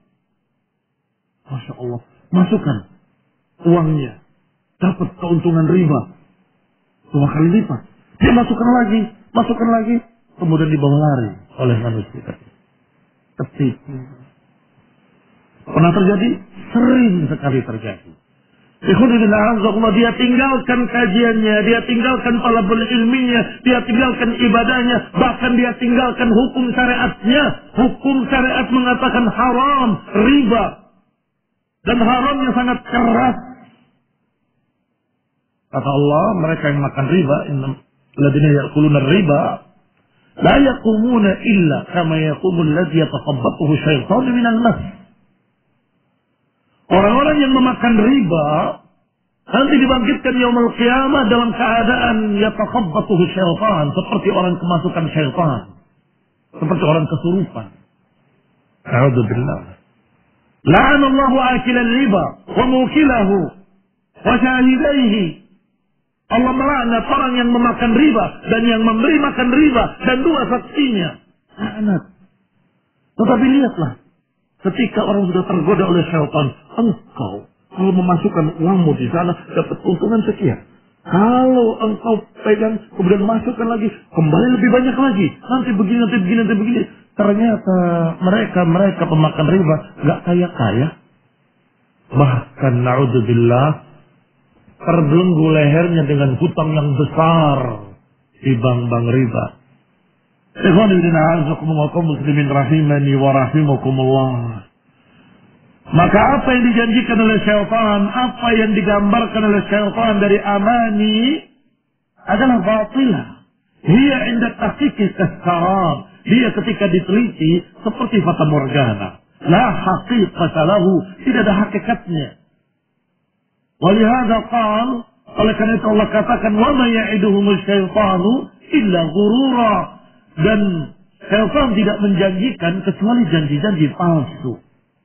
Masya Allah. Masukkan uangnya. Dapat keuntungan riba. Dua kali lipat. Dia masukkan lagi, masukkan lagi. Kemudian dibawa lari oleh manusia. Ketipu. Pernah terjadi? Sering sekali terjadi. Dia tinggalkan kajiannya, dia tinggalkan talabul ilminya, dia tinggalkan ibadahnya, bahkan dia tinggalkan hukum syariatnya. Hukum syariat mengatakan haram, riba. Dan haramnya sangat keras. Kata Allah, mereka yang makan riba, alladzina ya'kuluna riba, la yaqumuna illa kama yaqumul ladzi yatakhabbathu syaitanu minal mas. Orang-orang yang memakan riba nanti dibangkitkan yaumul qiyamah dalam keadaan yatakhabbathu syaitan, seperti orang kemasukan syaitan, seperti orang kesurupan. A'udzubillah. La'anallahu akilan riba wa mukilahu wa syahidaihi. Allah melaknat orang yang memakan riba dan yang memberi makan riba dan dua saksinya. Laknat. Tetapi lihatlah, ketika orang sudah tergoda oleh syaitan, engkau kalau memasukkan uangmu di sana dapat keuntungan sekian. Kalau engkau pegang kemudian masukkan lagi, kembali lebih banyak lagi. Nanti begini, nanti begini, nanti begini. Ternyata mereka mereka pemakan riba nggak kaya kaya. Bahkan na'udzubillah, terbelenggu lehernya dengan hutang yang besar di bank-bank riba. Ikhwanillah a'azakumullah kaum muslimin rahimani wa rahimakumullah. Maka apa yang dijanjikan oleh syaitan, apa yang digambarkan oleh syaitan dari amani adalah batilah. Hiya inda tahqiqi kaskarab. Dia ketika diteliti seperti fata morgana. La haqiqata lahu, tidak ada hakikatnya. Walihada qal, oleh karena itu Allah katakan wa ma ya'iduhumul syaitanu illa ghurura. Dan syaitan tidak menjanjikan kecuali janji-janji palsu.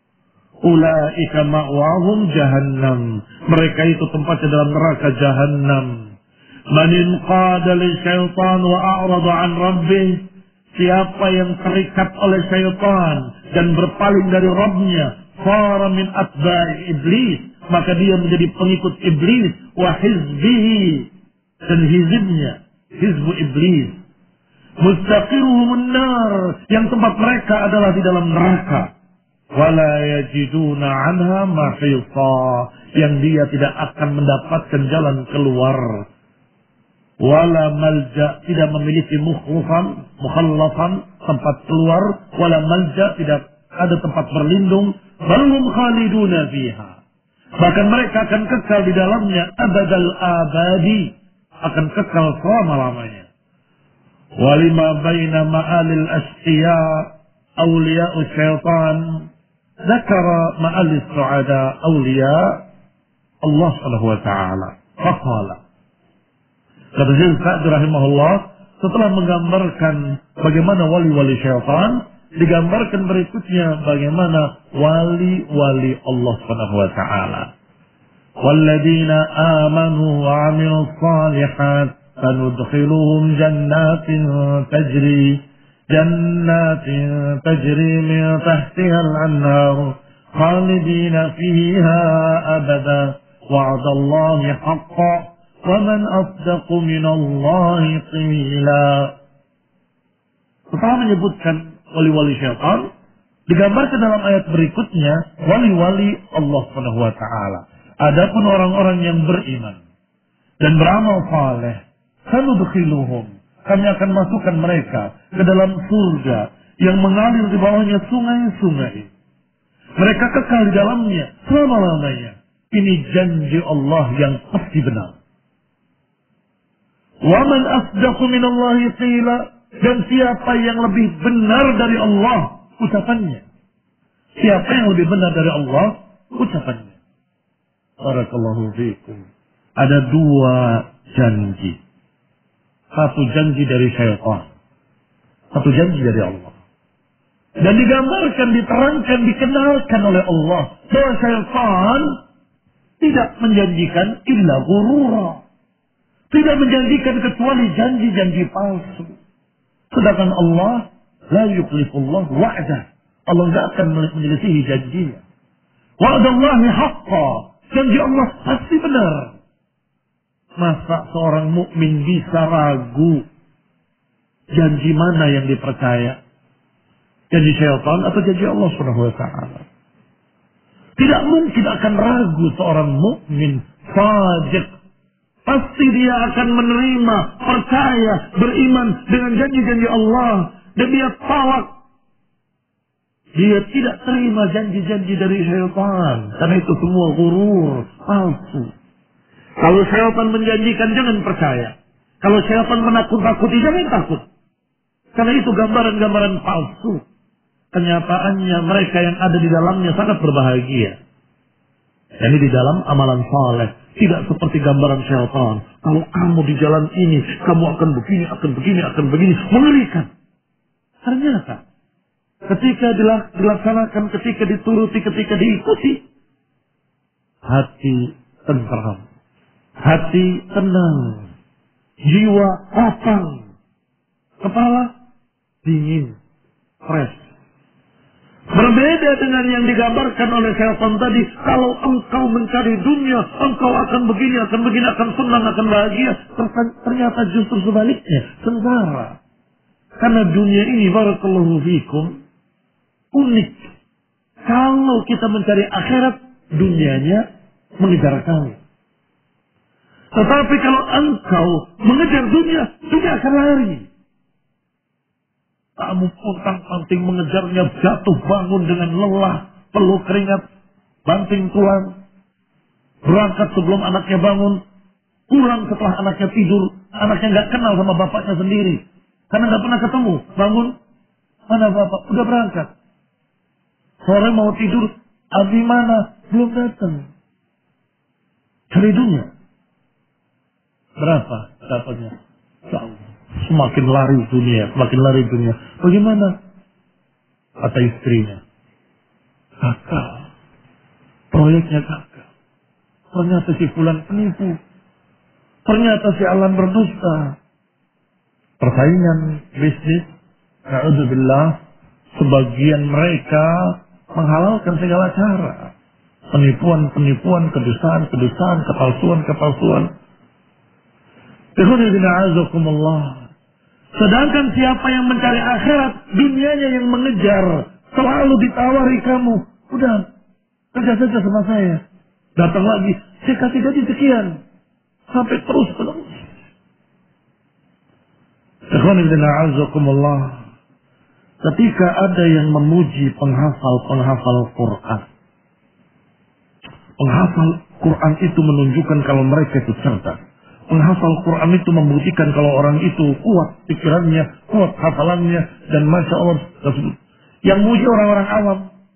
Ulaika ma'wahum jahannam. Mereka itu tempatnya dalam neraka jahannam. Man inqada li syaitan wa a'rada an rabbih. Siapa yang terikat oleh syaitan dan berpaling dari Rabbnya, fara min atba'i iblis, maka dia menjadi pengikut iblis, wa hizbihi, dan hizibnya, hizbu iblis. Mustaqiruhumun nar, yang tempat mereka adalah di dalam neraka. Wala yajiduna anha mahisa, yang dia tidak akan mendapatkan jalan keluar. Wala malja, tidak memiliki mukhlafan, mukhallafan, tempat keluar. Wala malja, tidak ada tempat berlindung. Balhum khaliduna fiha, bahkan mereka akan kekal di dalamnya abadal abadi, akan kekal selama-lamanya. Walima baina ma'alil asqiya awliya'u syaitan, zakara ma'alis su'ada awliya Allah subhanahu wa ta'ala. Faqala, kata Syekh Sa'di rahimahullah, setelah menggambarkan bagaimana wali-wali syaitan, digambarkan berikutnya bagaimana wali-wali Allah subhanahu wa ta'ala. Walladzina amanu wa 'amilus shalihat sanudkhiluhum jannatin tajri jannatin tajri min tahtiha al-anhar khalidina fiha abada wa'dallahi haqqan wa man asdaqu minallahi qila. Setelah menyebutkan wali-wali syaitan, digambarkan dalam ayat berikutnya wali-wali Allah Subhanahu wa taala. Adapun orang-orang yang beriman dan beramal saleh, sanudkhiluhum, kami akan masukkan mereka ke dalam surga yang mengalir di bawahnya sungai-sungai. Mereka kekal di dalamnya selama-lamanya. Ini janji Allah yang pasti benar. Wa man asdaqu minallahi qila, dan siapa yang lebih benar dari Allah ucapannya? Siapa yang lebih benar dari Allah ucapannya? Barakallahu fiikum. Ada dua janji. Satu janji dari syaitan, satu janji dari Allah. Dan digambarkan, diterangkan, dikenalkan oleh Allah bahwa syaitan tidak menjanjikan illa ghurura. Tidak menjanjikan kecuali janji-janji palsu. Sedangkan Allah la yukhlifullah wa'dah. Allah tidak akan menyelisihi janjinya. Wa'dallahi haqqa. Janji Allah pasti benar. Masa seorang mukmin bisa ragu janji mana yang dipercaya? Janji syaitan atau janji Allah Subhanahu wa taala? Tidak mungkin akan ragu seorang mukmin sadiq. Pasti dia akan menerima, percaya, beriman dengan janji-janji Allah. Dan dia tolak. Dia tidak terima janji-janji dari syaitan. Karena itu semua ghurur, palsu. Kalau syaitan menjanjikan, jangan percaya. Kalau syaitan menakut-nakuti, jangan takut. Karena itu gambaran-gambaran palsu. Kenyataannya mereka yang ada di dalamnya sangat berbahagia. Ini di dalam amalan saleh. Tidak seperti gambaran syaitan. Kalau kamu di jalan ini, kamu akan begini, akan begini, akan begini. Mengerikan. Ternyata, ketika dilaksanakan, ketika dituruti, ketika diikuti, hati tenteram. Hati tenang. Jiwa lapang. Kepala dingin. Fresh. Berbeda dengan yang digambarkan oleh syaitan tadi. Kalau engkau mencari dunia, engkau akan begini, akan begini, akan senang, akan bahagia. Ternyata justru sebaliknya. Sengsara. Karena dunia ini, barakallahu fikum, unik. Kalau kita mencari akhirat, dunianya mengejar kamu. Tetapi kalau engkau mengejar dunia, dunia akan lari. Kamu pontang-panting mengejarnya, jatuh bangun dengan lelah, peluh keringat, banting tulang, berangkat sebelum anaknya bangun, pulang setelah anaknya tidur, anaknya nggak kenal sama bapaknya sendiri, karena nggak pernah ketemu. Bangun, mana bapak? Udah berangkat. Sore mau tidur, abi mana? Belum datang. Cari dunia. Berapa dapatnya? Jauh. Semakin lari dunia, semakin lari dunia. Bagaimana? Kata istrinya, gagal. Proyeknya gagal. Ternyata si fulan penipu. Ternyata si Alan berdusta. Persaingan bisnis, na'udzubillah, sebagian mereka menghalalkan segala cara. Penipuan-penipuan, kedustaan-kedustaan, kepalsuan-kepalsuan. Sedangkan siapa yang mencari akhirat, dunianya yang mengejar, selalu ditawari kamu, udah kerja saja sama saya, datang lagi, saya kasih gaji sekian, sampai terus terus. Ketika ada yang memuji penghafal-penghafal Quran, penghafal Quran itu menunjukkan kalau mereka itu cerdas. Penghafal Quran itu membuktikan kalau orang itu kuat pikirannya, kuat hafalannya, dan Masya Allah, yang muji orang-orang awam.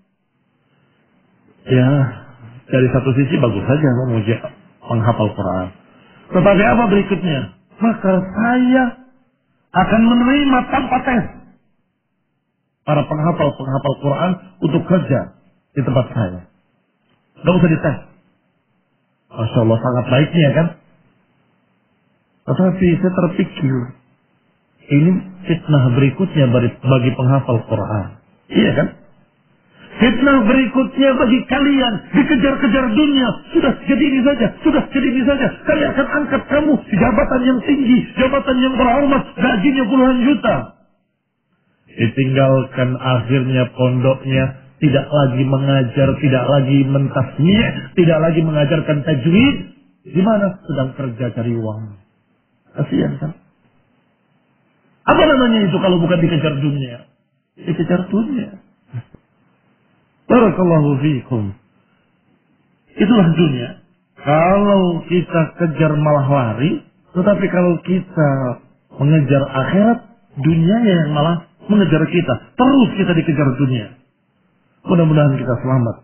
Ya, dari satu sisi bagus saja memuji penghafal Quran. Tetapi apa berikutnya? Maka saya akan menerima tanpa tes para penghafal-penghafal Quran untuk kerja di tempat saya. Tidak usah dites. Masya Allah, sangat baiknya kan? Tetapi saya terpikir, ini fitnah berikutnya bagi penghafal Quran. Iya kan? Fitnah berikutnya bagi kalian, dikejar-kejar dunia. Sudah jadi ini saja, sudah jadi ini saja. Kalian akan angkat kamu di jabatan yang tinggi, jabatan yang terhormat, gajinya puluhan juta. Ditinggalkan akhirnya pondoknya, tidak lagi mengajar, tidak lagi mentasmi', tidak lagi mengajarkan tajwid. Gimana? Sedang kerja cari uang. Kasihan kan? Apa namanya itu kalau bukan dikejar dunia? Dikejar dunia. Barakallahu fiikum. Itulah dunia. Kalau kita kejar malah lari, tetapi kalau kita mengejar akhirat, dunia yang malah mengejar kita. Terus kita dikejar dunia. Mudah-mudahan kita selamat.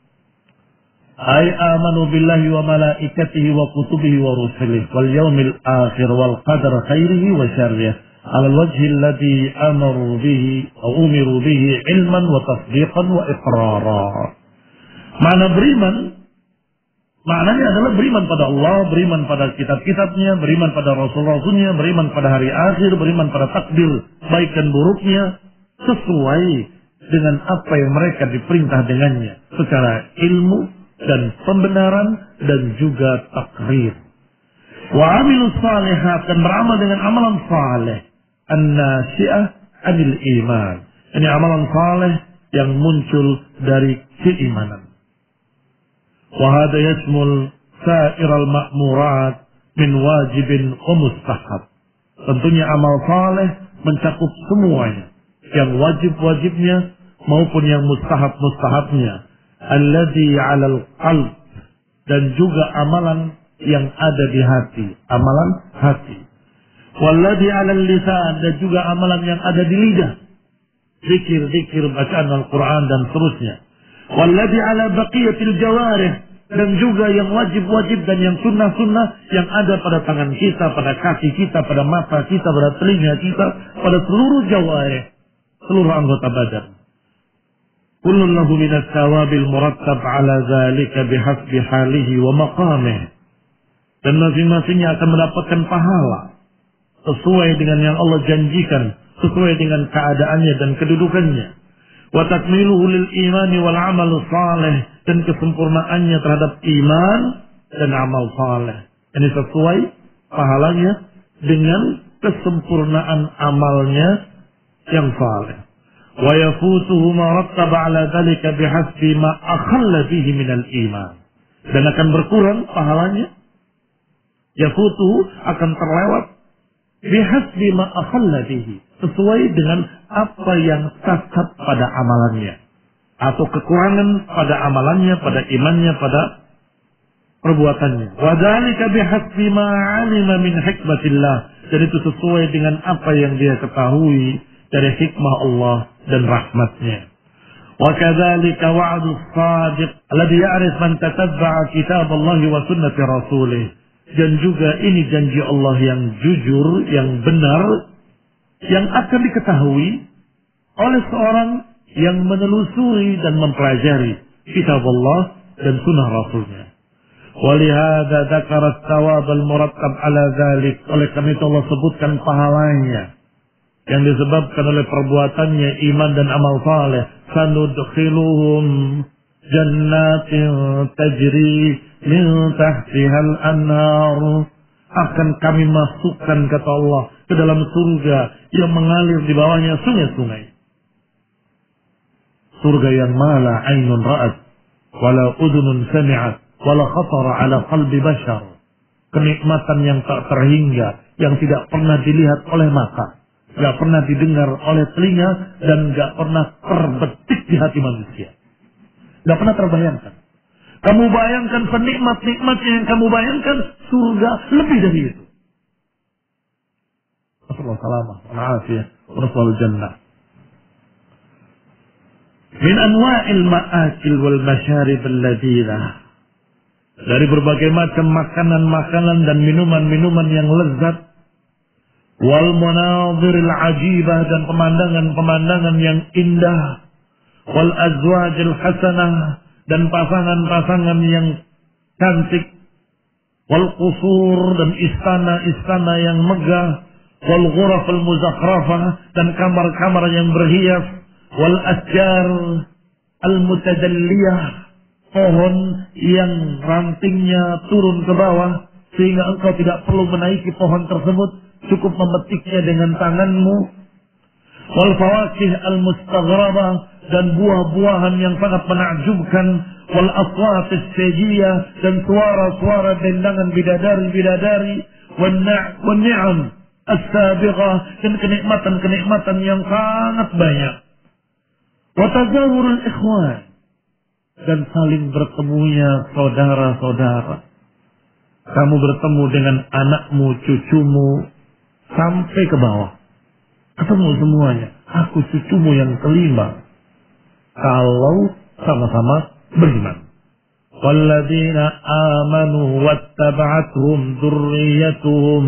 Ay amanu billahi wa malaikatihi wa kutubihi wa rusulihi wal yawmil akhir wal qadar khairihi wa syarrihi ala al-wajhi alladhi amaru bihi wa umiru bihi ilman wa tasdiqan wa iqrara. Makna beriman, maknanya adalah beriman pada Allah, beriman pada kitab-kitabnya, beriman pada rasul-rasulnya, beriman pada hari akhir, beriman pada takdir baik dan buruknya, sesuai dengan apa yang mereka diperintah dengannya secara ilmu dan pembenaran dan juga takrir. Wa amilus salihat, dan beramal dengan amalan saleh, an-nasi'ah anil iman. Ini amalan saleh yang muncul dari keimanan. Wa hada yashmul sa'iral ma'murat min wajibin wa mustahab. Tentunya amal saleh mencakup semuanya, yang wajib-wajibnya maupun yang mustahab-mustahabnya. Alladhi 'alal qalb, dan juga amalan yang ada di hati, amalan hati. Walladhi 'alal lisan, dan juga amalan yang ada di lidah, zikir-zikir, bacaan Al-Quran dan seterusnya. Walladhi 'ala baqiyatil jawarih, dan juga yang wajib-wajib dan yang sunnah-sunnah yang ada pada tangan kita, pada kaki kita, pada mata kita, pada telinga kita, pada seluruh jawarih, seluruh anggota badan. Kullun lahu minas thawabil murattab ala zalika bihasbi halihi wa maqamih. Dan masing-masingnya akan mendapatkan pahala sesuai dengan yang Allah janjikan, sesuai dengan keadaannya dan kedudukannya. Wa takmiluhu lil imani wal amal salih, dan kesempurnaannya terhadap iman dan amal saleh. Ini sesuai pahalanya dengan kesempurnaan amalnya yang saleh. wa yafutuhu ma rattaba ala dzalika bihasbi ma akhalla bihi minal iman. Dan akan berkurang pahalanya. Yafutuhu akan terlewat bihasbi ma akhalla bihi, sesuai dengan apa yang cacat pada amalannya atau kekurangan pada amalannya, pada imannya, pada perbuatannya. Wa dzalika bihasbi ma 'alima min hikmatillah, dan itu sesuai dengan apa yang dia ketahui dari hikmah Allah dan rahmatnya. Wa kadzalika wa'du shadiq alladhi ya'rif man tatabba'a kitab Allah wa sunnati rasulih. Dan juga ini janji Allah yang jujur, yang benar, yang akan diketahui oleh seorang yang menelusuri dan mempelajari kitab Allah dan sunnah Rasulnya. Walihada dzakara tsawab al-murattab ala dzalik. Oleh karena itu Allah sebutkan pahalanya yang disebabkan oleh perbuatannya iman dan amal saleh. Sanudkhiluhum jannatin tajri min tahtihal anhar. Akan kami masukkan, kata Allah, ke dalam surga yang mengalir di bawahnya sungai-sungai. Surga yang mala ainun ra'at wala udhunun sami'at wala khatara ala qalbi bashar. Kenikmatan yang tak terhingga, yang tidak pernah dilihat oleh mata, gak pernah didengar oleh telinga, dan gak pernah terbetik di hati manusia. Gak pernah terbayangkan. Kamu bayangkan penikmat-nikmatnya yang kamu bayangkan, surga lebih dari itu. Assalamualaikum warahmatullahi wabarakatuh. Min anwa'il ma'akil wal masyarib alladhina. Dari berbagai macam makanan-makanan dan minuman-minuman yang lezat. Wal manadhiril ajibah, dan pemandangan-pemandangan yang indah. Wal azwajil hasanah, dan pasangan-pasangan yang cantik. Wal qusur, dan istana-istana yang megah. Wal ghurafal muzakhrafah, dan kamar-kamar yang berhias. Wal asjar al mutadalliyah, pohon yang rantingnya turun ke bawah sehingga engkau tidak perlu menaiki pohon tersebut, cukup memetiknya dengan tanganmu. Wal fawakih al mustaghrabah, dan buah-buahan yang sangat menakjubkan. Wal aswat as-sajiyah, dan suara-suara dendangan bidadari-bidadari. Wan ni'am as-sabighah, dan kenikmatan-kenikmatan yang sangat banyak. Wa tazawurul ikhwan, dan saling bertemunya saudara-saudara. Kamu bertemu dengan anakmu, cucumu, sampai ke bawah. Ketemu semuanya. Aku cucumu yang kelima. Kalau sama-sama beriman. Walladzina amanu wattaba'athum dzurriyyatuhum.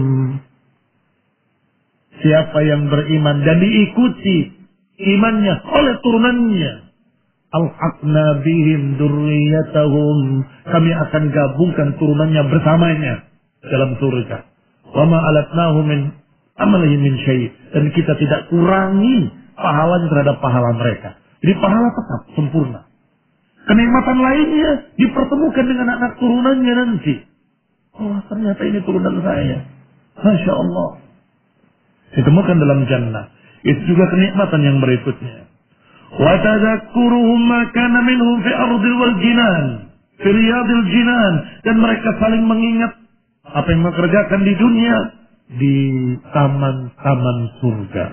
Siapa yang beriman dan diikuti imannya oleh turunannya, alhaqna bihim dzurriyyatahum, kami akan gabungkan turunannya bersamanya dalam surga. Wa ma alatnahum min amalihim min syai', dan kita tidak kurangi pahala terhadap pahala mereka. Jadi pahala tetap sempurna. Kenikmatan lainnya dipertemukan dengan anak turunannya nanti. Oh, ternyata ini turunan saya. Masya Allah. Ditemukan dalam jannah. Itu juga kenikmatan yang berikutnya. Wa tadhakkuruhum ma kana minhum fi ardil wal jinan, fi riyadil jinan, dan mereka saling mengingat apa yang mereka kerjakan di dunia di taman-taman surga.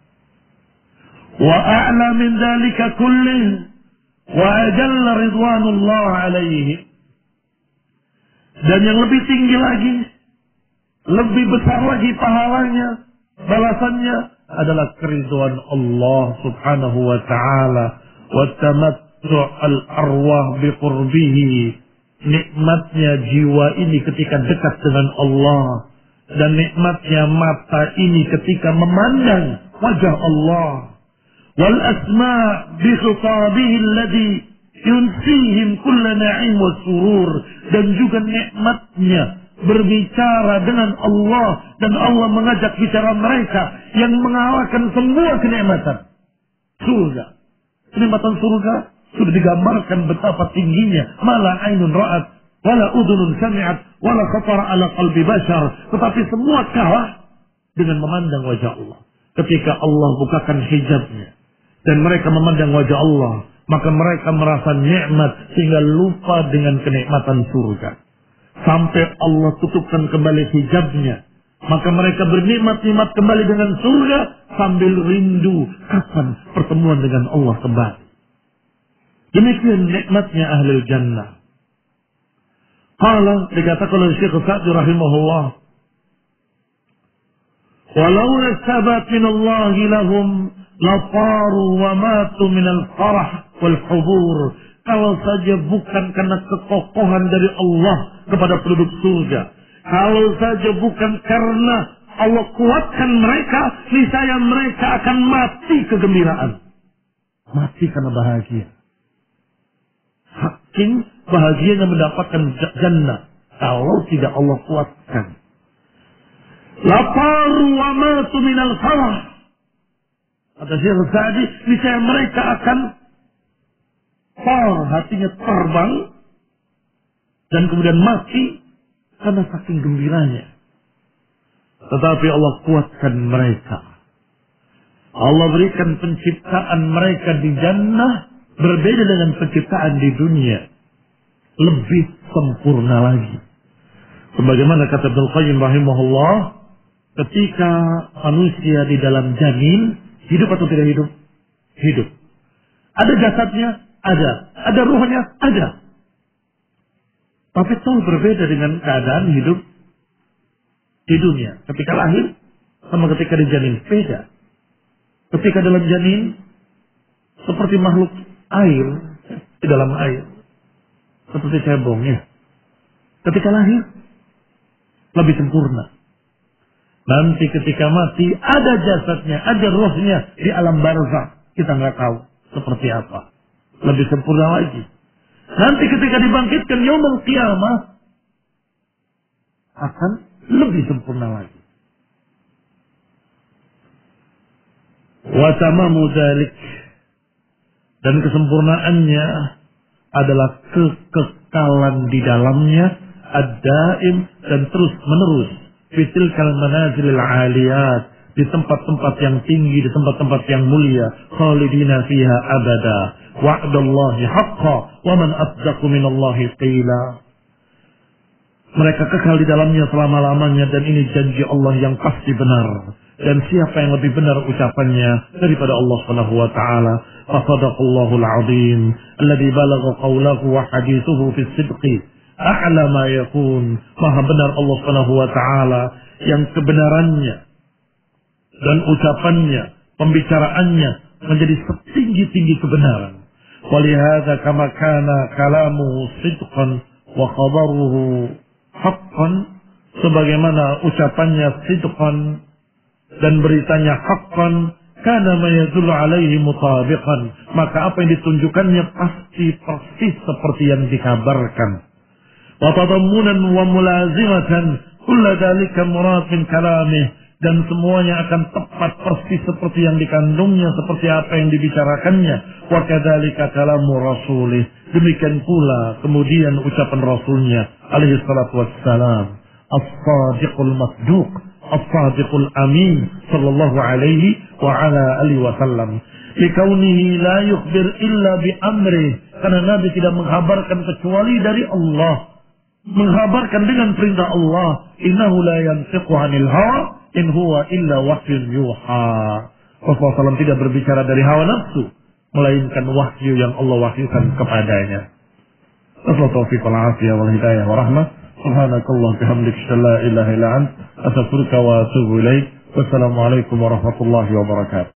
Wa a'la min dzalika kullih wa ajalla ridwanullah alaihi, dan yang lebih tinggi lagi, lebih besar lagi pahalanya, balasannya adalah keridhaan Allah subhanahu wa ta'ala. Wa tamattu' al-arwah biqurbihi, nikmatnya jiwa ini ketika dekat dengan Allah, dan nikmatnya mata ini ketika memandang wajah Allah. Wal asma' bi khitabihi alladhi yunsihim kulla na'im wa surur, dan juga nikmatnya berbicara dengan Allah, dan Allah mengajak bicara mereka yang mengalahkan semua kenikmatan surga. Kenikmatan surga sudah digambarkan betapa tingginya. Mala ainun ra'at wala udhunun sami'at wala khatara ala qalbi bashar, tetapi semua kalah dengan memandang wajah Allah. Ketika Allah bukakan hijabnya dan mereka memandang wajah Allah, maka mereka merasa nikmat sehingga lupa dengan kenikmatan surga. Sampai Allah tutupkan kembali hijabnya, maka mereka bernikmat-nikmat kembali dengan surga sambil rindu kapan pertemuan dengan Allah kembali. Demikian nikmatnya ahlul jannah. Qala, dikatakan oleh Syekh Sa'di rahimahullah, walau sabat min Allah lahum lafaru wa matu min al-farah wal hubur. Kalau saja bukan karena kekokohan dari Allah kepada penduduk surga, kalau saja bukan karena Allah kuatkan mereka, niscaya mereka akan mati kegembiraan. Mati karena bahagia. Saking bahagianya mendapatkan jannah kalau tidak Allah kuatkan. Laparu wa matu minal farah. Kata Syekh Sa'di, niscaya mereka akan far, hatinya terbang dan kemudian mati karena saking gembiranya. Tetapi Allah kuatkan mereka. Allah berikan penciptaan mereka di jannah berbeda dengan penciptaan di dunia. Lebih sempurna lagi. Sebagaimana kata Ibnu Qayyim rahimahullah, ketika manusia di dalam janin, hidup atau tidak hidup? Hidup. Ada jasadnya? Ada. Ada ruhnya? Ada. Tapi itu berbeda dengan keadaan hidup di dunia. Ketika lahir sama ketika di janin, beda. Ketika dalam janin seperti makhluk air, di dalam air, seperti cebong ya. Ketika lahir lebih sempurna. Nanti ketika mati ada jasadnya, ada rohnya di alam barzakh. Kita nggak tahu seperti apa. Lebih sempurna lagi. Nanti ketika dibangkitkan yaumul qiyamah akan lebih sempurna lagi. Wa tamamu dzalik, dan kesempurnaannya adalah kekekalan di dalamnya ad-daim dan terus menerus fitil kal manazilil aliyat, di tempat-tempat yang tinggi, di tempat-tempat yang mulia, khalidina fiha abada, wa'dallahi haqqan wa man asdaqu minallahi qila. Mereka kekal di dalamnya selama-lamanya, dan ini janji Allah yang pasti benar. Dan siapa yang lebih benar ucapannya daripada Allah Subhanahu wa taala? Fasadaqallahul azim alladhi balagha qawlahu wa hadithuhu fi sidqi a'la ma yakun. Maha benar Allah Subhanahu wa taala yang kebenarannya dan ucapannya, pembicaraannya menjadi setinggi-tinggi kebenaran. Walihada kama kana kalamuhu sidqan wa khabaruhu haqqan, sebagaimana ucapannya sidqan dan beritanya haqqan, kana ma yadullu alaihi mutabiqan, maka apa yang ditunjukkannya pasti persis seperti yang dikabarkan. Wa tadammunan wa mulazimatan kullu dzalika murad min kalamih, dan semuanya akan tepat persis seperti yang dikandungnya, seperti apa yang dibicarakannya. Wa kadzalika kalamu rasulih, demikian pula kemudian ucapan rasulnya alaihi salatu wassalam, as-sadiqul masduq, as-sadiqul amin sallallahu alaihi wa ala alihi wasallam, likaunihi la yukhbir illa bi amri, karena Nabi tidak menghabarkan kecuali dari Allah, menghabarkan dengan perintah Allah. Innahu la yantiqu 'anil hawa in huwa illa wahyun yuha. Rasulullah shallallahu alaihi wasallam tidak berbicara dari hawa nafsu, melainkan wahyu yang Allah wahyukan kepadanya. Wassalamualaikum warahmatullahi wabarakatuh. Wa rahmah. Subhanakallah bihamdika la ilaha illa anta astaghfiruka wa atubu ilaik. Wassalamualaikum warahmatullahi wabarakatuh.